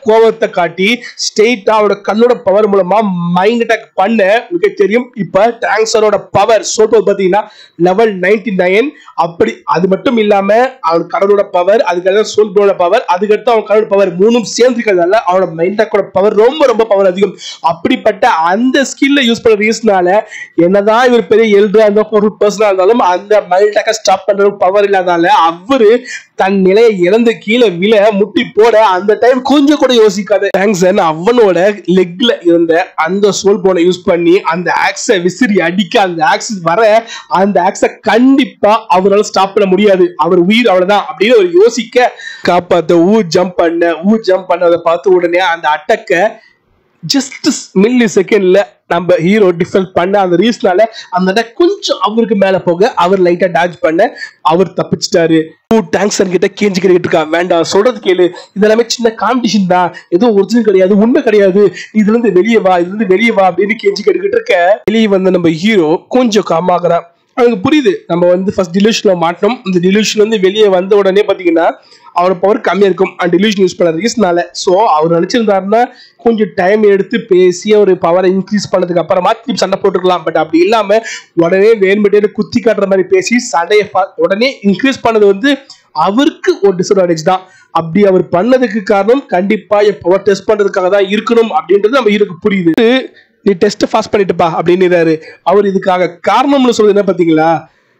கோவத்தை காட்டி ஸ்ட்ரெயிட்டா அவரோட கண்ணோட பவர் மூலமா மைண்ட் அட்டாக் பண்ண உங்களுக்கு தெரியும். இப்ப டாங் சானோட பவர் சோல் பவர் பாத்தீங்கன்னா லெவல் நைன்டி நைன். அப்படி அது மட்டும் இல்லாம அவன் கடவுளோட பவர், அதுக்கடுத்து சோல் பவரோட பவர், அதுக்கடுத்து அவன் கடவுளோட பவர் மூணும் சேர்ந்துக்கிறதால அவனோட மைண்ட் அட்டாக்கோட பவர் ரொம்ப ரொம்ப பவர் அதிகம். அப்படிப்பட்ட அந்த ஸ்கில்ல யூஸ் பண்ண ரீசனால என்னதான் இவர் பெரிய எல்டரா இருந்தா ஒரு பர்சனா இருந்தாலும் அந்த மைண்ட் அட்டாக்க ஸ்டாப் பண்ற பவர் இல்லாதால அவரு தன் நிலையை இழந்து கீழே விழ முட்டி போட அந்த டைம் கொஞ்சம் கூட யோசிக்காத டாங் சான் அவனோட லெக்ல இருந்த அந்த சோல் போனை யூஸ் பண்ணி அந்த ஆக்ஸை விசிறி அடிக்க அந்த ஆக்ஸ் வர அந்த ஆக்ஸை கண்டிப்பா அவரால் ஸ்டாப் பண்ண முடியாது, அவர் உயிர் அவ்வளவுதான் அப்படின்னு அவர் யோசிக்க காப்பாத்த ஊ ஜம்ப் பண்ண ஊ ஜம்ப் பண்ணதை பார்த்து உடனே அந்த அட்டக்க ஜஸ்ட் மில்லி செகண்ட்ல நம்ம ஹீரோ டிஃபெண்ட் பண்ண அந்த ரீஸ்னால அந்த கொஞ்சம் அவருக்கு மேல போக அவர் லைட்டா டாஜ் பண்ண அவர் தப்பிச்சிட்டாரு. டாங் சான் கிட்ட கேஞ்சி கிட்ட இருக்கா, வேண்டாம் சொல்றது கேளு, இதெல்லாமே சின்ன காம்படிஷன் தான், எதுவும் ஒரிஜினல் கிடையாது, உண்மை கிடையாது, இதுல இருந்து வெளியே வா இதுல இருந்து வெளியே வா அப்படின்னு கேஞ்சி கேட்டுக்கிட்டு இருக்க. வெளியே வந்த நம்ம ஹீரோ கொஞ்சம் காமாகறான். அவனுக்கு புரியுது நம்ம வந்து ஃபர்ஸ்ட் டிலூஷன்ல மாட்டோம், இந்த டிலூஷன் வந்து வெளியே வந்த உடனே பாத்தீங்கன்னா அவரோட பவர் கம்மியா இருக்கும் அந்த டிலூஷன் யூஸ் பண்ண ரீசனால. ஸோ அவர் நினைச்சிருந்தாருன்னா கொஞ்சம் டைம் எடுத்து பேசி ஒரு பவரை இன்க்ரீஸ் பண்ணதுக்கு அப்புறமா திருப்பி சண்டை போட்டுக்கலாம். பட் அப்படி இல்லாம உடனே வேணுமெட்டே குத்தி காட்டுற மாதிரி பேசி சண்டையை உடனே இன்க்ரீஸ் பண்ணது வந்து அவருக்கு ஒரு டிஸ்அட்வான்டேஜ் தான். அப்படி அவர் பண்ணதுக்கு காரணம் கண்டிப்பா என் பவர் டெஸ்ட் பண்றதுக்காக தான் இருக்கணும் அப்படின்றது நம்ம ஹீரோக்கு புரியுது. நீ டெஸ்ட் பாஸ் பண்ணிட்டுப்பா அப்படின்னு அவர் இதுக்காக காரணம்னு சொல்றது என்ன பாத்தீங்களா,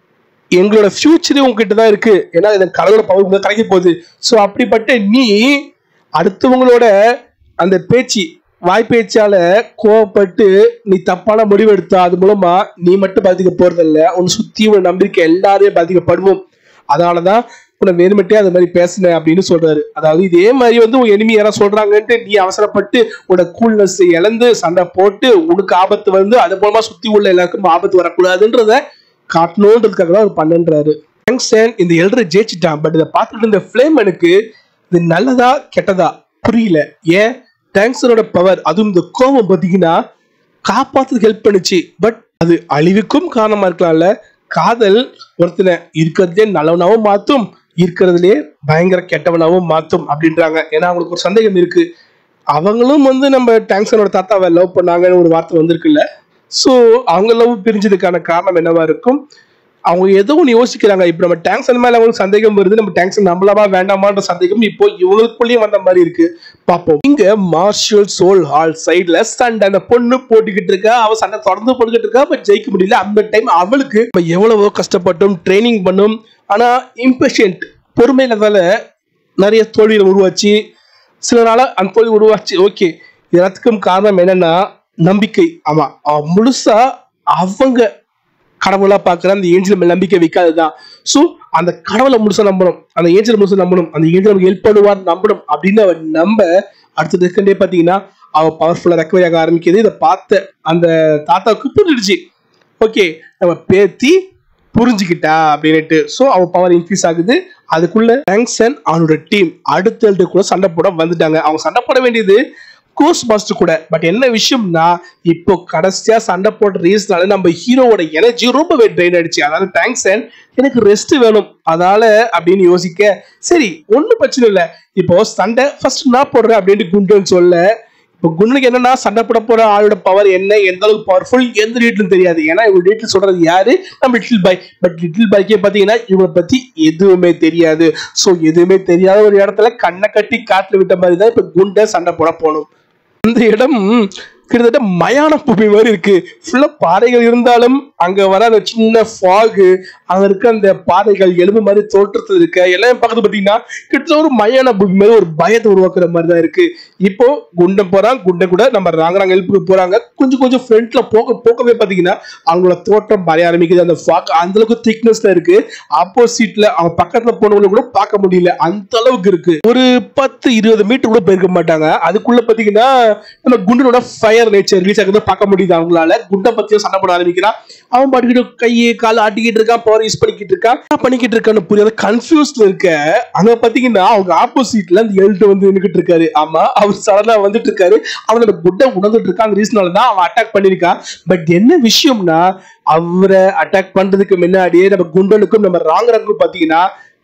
எங்களோட ஃபியூச்சரே உங்ககிட்ட தான் இருக்கு, ஏன்னா இதன் கடவுளோட பவர் கிடைக்க போகுது. ஸோ அப்படிப்பட்ட நீ அடுத்தவங்களோட அந்த பேச்சு வாய்ப்பேச்சால கோவப்பட்டு நீ தப்பான முடிவு எடுத்தா அது மூலமா நீ மட்டும் பாதிக்க போறதில்ல, உன் சுத்தி உன் நம்பிக்கை எல்லாரையும் பாதிக்கப்படுவோம். அதனாலதான் உன்னை வேறுமட்டே அது மாதிரி பேசின அப்படின்னு சொல்றாரு. அதாவது இதே மாதிரி வந்து உன் எனிமி யாராவது சொல்றாங்கன்ட்டு நீ அவசரப்பட்டு உன்னோட கூல்னஸ் இழந்து சண்டை போட்டு உனக்கு ஆபத்து வந்து அது மூலமா சுத்தி உள்ள எல்லாருக்கும் ஆபத்து வரக்கூடாதுன்றத காட்டணுன்றதுக்காக தான் அவர் பண்ணுன்றாரு. டாங் சான் இந்த எல்டரை ஜெயிச்சிட்டான். பட் இதை பார்த்துட்டு இந்த ஃபிளேமனுக்கு இது நல்லதா கெட்டதா புரியல. ஏன் டாங் சானோட பவர் அதுவும் இந்த கோபம் பார்த்தீங்கன்னா காப்பாத்துறதுக்கு ஹெல்ப் பண்ணுச்சு, பட் அது அழிவுக்கும் காரணமா இருக்கலாம்ல. காதல் ஒருத்தனை இருக்கிறதுலே நல்லவனாவும் மாத்தும், இருக்கிறதுலே பயங்கர கெட்டவனாவும் மாத்தும் அப்படின்றாங்க. ஏன்னா அவங்களுக்கு ஒரு சந்தேகம் இருக்கு, அவங்களும் வந்து நம்ம டாங் சானோட தாத்தாவை லவ் பண்ணாங்கன்னு ஒரு வார்த்தை வந்திருக்குல்ல. ஸோ அவங்க லவ் பிரிஞ்சதுக்கான காரணம் என்னவா இருக்கும், அவங்க ஏதோ ஒன்று யோசிக்கிறாங்க. இப்போ நம்ம டாங் சான் மேல அவங்களுக்கு சந்தேகம் வருது, நம்ம டாங் சான் நம்மளவா வேண்டாமான்ற சந்தேகம் இப்போ இவங்களுக்குள்ளேயும் வந்த மாதிரி இருக்கு. பார்ப்போம். இங்க மார்ஷல் சோல் ஹால் சைட்ல சண்டை, அந்த பொண்ணு போட்டுக்கிட்டு இருக்கா, அவ சண்டை தொடர்ந்து போட்டுக்கிட்டு இருக்கா, பட் ஜெயிக்க முடியல. அந்த டைம் அவளுக்கு எவ்வளவோ கஷ்டப்பட்டும் ட்ரைனிங் பண்ணும், ஆனா இம்பேஷண்ட் பொறுமை இல்லாதால நிறைய தோல்விகள் உருவாச்சு. சில நாளா அந்த தோல்வி உருவாச்சு. ஓகே, எல்லாத்துக்கும் காரணம் என்னன்னா நம்பிக்கை. ஆமா, முழுசா அவங்க கடவுளா பாக்குற அந்த ஏஞ்சல் மேல நம்பிக்கை வைக்காதுதான். சோ அந்த கடவுளை முழுசா நம்பணும், அந்த ஏஞ்சல் முழுசா நம்பணும், அந்த ஏஞ்சல் நமக்கு ஹெல்ப் பண்ணுவார் நம்பணும் அப்படின்னு அவன் நம்ப அடுத்த செகண்டே பாத்தீங்கன்னா அவ பவர்ஃபுல்லா ரெக்கவரி ஆக ஆரம்பிக்குது. இதை பார்த்த அந்த தாத்தாவுக்கு புரிஞ்சிடுச்சு, ஓகே நம்ம பேத்தி புரிஞ்சுக்கிட்டா அப்படின்ட்டு. சோ அவ பவர் இன்க்ரீஸ் ஆகுது. அதுக்குள்ள டாங் சான் அவனோட டீம் அடுத்த கூட சண்டை போட வந்துட்டாங்க. அவங்க சண்டை போட வேண்டியது கோஸ்ட் மாஸ்டர் கூட. பட் என்ன விஷயம்னா இப்போ கடைசியா சண்டை போட்ட ரீசனால நம்ம ஹீரோவோட எனர்ஜி ரொம்பவே ட்ரெயின் ஆயிடுச்சு. அதாவது டாங் சான் எனக்கு ரெஸ்ட் வேணும் அதால அப்படின்னு யோசிக்க, சரி ஒன்னும் பிரச்சனை இல்லை, இப்போ சண்டை ஃபர்ஸ்ட் நான் போடுறேன் அப்படின்ட்டு குண்டுன்னு சொல்ல. இப்போ குண்டுக்கு என்னன்னா சண்டை போட போற ஆளோட பவர் என்ன, எந்த அளவுக்கு பவர்ஃபுல் எந்த டீட்டெயிலும் தெரியாது. ஏன்னா இவங்க டீட்டெயில் சொல்றது யாரு, நம்ம லிட்டில் பாய். பட் லிட்டில் பாய்க்கே பாத்தீங்கன்னா இவங்களை பத்தி எதுவுமே தெரியாது. ஸோ எதுவுமே தெரியாத ஒரு இடத்துல கண்ணை கட்டி காட்டுல விட்ட மாதிரி தான் இப்ப குண்டை சண்டை போட போகணும். அந்த இடம் கிட்டத்தட்ட மயான பூமி மாதிரி இருக்கு. ஃபுல்லா பாறைகள் இருந்தாலும் அங்க வர அந்த சின்ன ஃபாகு, அங்க இருக்க அந்த பாறைகள் எலும்பு மாதிரி தோற்றத்துல இருக்க எல்லாம் பார்க்கறது பாத்தீங்கன்னா கிட்டத்தட்ட ஒரு மயான பூமி மாதிரி ஒரு பயத்தை உருவாக்குற மாதிரி தான் இருக்கு. இப்போ குண்டை போறான், குண்டை கூட நம்ம ராங்கராங்க எழுப்புக்கு போறாங்க. கொஞ்சம் கொஞ்சம் ஃப்ரண்ட்ல போக போகவே பாத்தீங்கன்னா அவங்களோட தோட்டம் மறைய ஆரம்பிக்குது. அந்த ஃபாக் அந்த அளவுக்கு திக்னஸ்ல இருக்கு. ஆப்போசிட்ல அவங்க பக்கத்துல போனவங்களை கூட பார்க்க முடியல, அந்த அளவுக்கு இருக்கு. ஒரு பத்து இருபது மீட்டர் கூட போயிருக்க மாட்டாங்க. அதுக்குள்ள பாத்தீங்கன்னா நம்ம குண்டனோட ஃபயர் நேச்சர் ரிலீஸ் ஆகுது பார்க்க முடியுது அவங்களால. குண்டை பத்தியும் சண்டை போட ஆரம்பிக்கிறான். அவன் பாட்டுக்கிட்டு கையை கால் ஆட்டிக்கிட்டு இருக்கான், பவர் யூஸ் பண்ணிக்கிட்டு இருக்கான். பண்ணிக்கிட்டு இருக்கான்னு புரியாத கன்ஃபியூஸ்ல இருக்க. அங்க பாத்தீங்கன்னா அவங்க ஆப்போசிட்ல அந்த எல்ட் வந்து நின்னுக்கிட்டு இருக்காரு. ஆமா, அவர் சடனா வந்துட்டு இருக்காரு. அவனோட குண்டை உணர்ந்துட்டு இருக்கான். அந்த ரீசனால தான் அவன் அட்டாக் பண்ணிருக்கான். பட் என்ன விஷயம்னா அவரை அட்டாக் பண்றதுக்கு முன்னாடியே நம்ம குண்டனுக்கும் நம்ம ராங்கரங்கும் பாத்தீங்கன்னா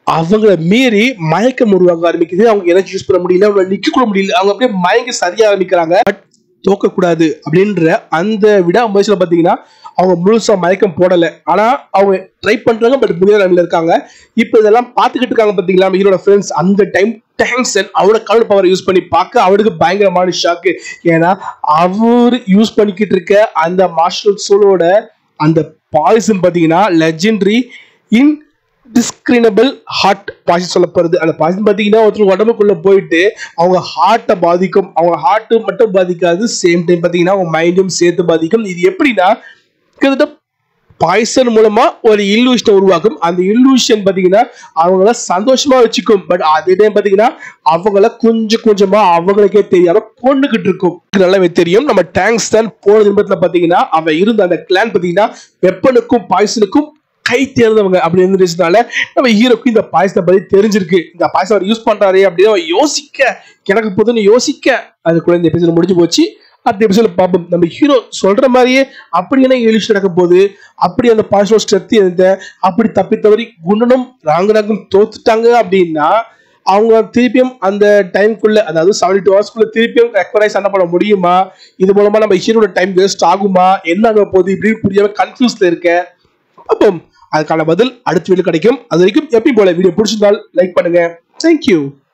அவங்கள மீறி மயக்கம் உருவாக ஆரம்பிக்குது. அவங்க எனர்ஜி யூஸ் பண்ண முடியல, அவங்க நிக்க கூட முடியல, அவங்க அப்படியே மயங்கி சரியா ஆரம்பிக்கிறாங்க. பட் தோக்கக்கூடாது அப்படின்ற அந்த விடாமுயற்சியில பாத்தீங்கன்னா அவங்க முழுசா மயக்கம் போடல. ஆனா அவங்க ட்ரை பண்றாங்க, பட் முடியாத நிலையில இருக்காங்க. இப்போ இதெல்லாம் பாத்துக்கிட்டு இருக்காங்க பாத்தீங்களா ஹீரோட ஃப்ரெண்ட்ஸ். அந்த டைம் டேங் சான் அவரோட கலர் பவர் யூஸ் பண்ணி பார்க்க அவருக்கு பயங்கரமான ஷாக்கு. ஏன்னா அவர் யூஸ் பண்ணிக்கிட்டு இருக்க அந்த மார்ஷல் சோலோட அந்த பாய்சன் பாத்தீங்கன்னா legendary indiscernible heart poison சொல்லப்படுது. அந்த பாய்சன் பாத்தீங்கன்னா ஒருத்தர் உடம்புக்குள்ள போயிட்டு அவங்க ஹார்ட்டை பாதிக்கும். அவங்க ஹார்ட் மட்டும் பாதிக்காது, சேம் டைம் பாத்தீங்கன்னா அவங்க மைண்டும் சேர்த்து பாதிக்கும். இது எப்படின்னா கிட்டத்தட்ட பாய்சன் மூலமா ஒரு இல்லூஷனை உருவாக்கும். அந்த இல்லூஷன் பாத்தீங்கன்னா அவங்கள சந்தோஷமா வச்சுக்கும். பட் அதே டைம் பாத்தீங்கன்னா அவங்கள கொஞ்சம் கொஞ்சமா அவங்களுக்கே தெரியாம கொண்டுகிட்டு இருக்கும். நல்லாவே தெரியும் நம்ம டேங் சான் போன நிமிடத்துல பாத்தீங்கன்னா அவன் இருந்த அந்த கிளான் பாத்தீங்கன்னா வெப்பனுக்கும் பாய்சனுக்கும் கை தேர்ந்தவங்க அப்படி இருந்துச்சுனால நம்ம ஹீரோக்கு இந்த பாய்சனை பத்தி தெரிஞ்சிருக்கு. இந்த பாய்சன் அவர் யூஸ் பண்றாரு அப்படின்னு அவன் யோசிக்க எனக்கு போதுன்னு யோசிக்க அதுக்குள்ள இந்த எபிசோட் முடிஞ்சு போச்சு. அடுத்த எபிசோட பார்ப்போம். நம்ம ஹீரோ சொல்ற மாதிரியே அப்படி என்ன எழுச்சி நடக்க போகுது, அப்படி அந்த பாய்சனோட ஸ்ட்ரென்த் இருந்த அப்படி தப்பி தவறி குண்டனும் ராங்கராகும் தோத்துட்டாங்க அப்படின்னா அவங்க திருப்பியும் அந்த டைம்குள்ள அதாவது செவன்டி டூ ஹவர்ஸ்க்குள்ள திருப்பியும் ரெக்கவராய் சண்டை பண்ண முடியுமா? இது மூலமா நம்ம ஹீரோட டைம் வேஸ்ட் ஆகுமா? என்ன ஆக போகுது இப்படின்னு புரியாம கன்ஃபியூஸ்ல இருக்க. அப்போ அதுக்கான பதில் அடுத்த வீடியோ கிடைக்கும். அது வரைக்கும் எப்பயும் போல வீடியோ பிடிச்சிருந்தால் லைக் பண்ணுங்க. தேங்க்யூ.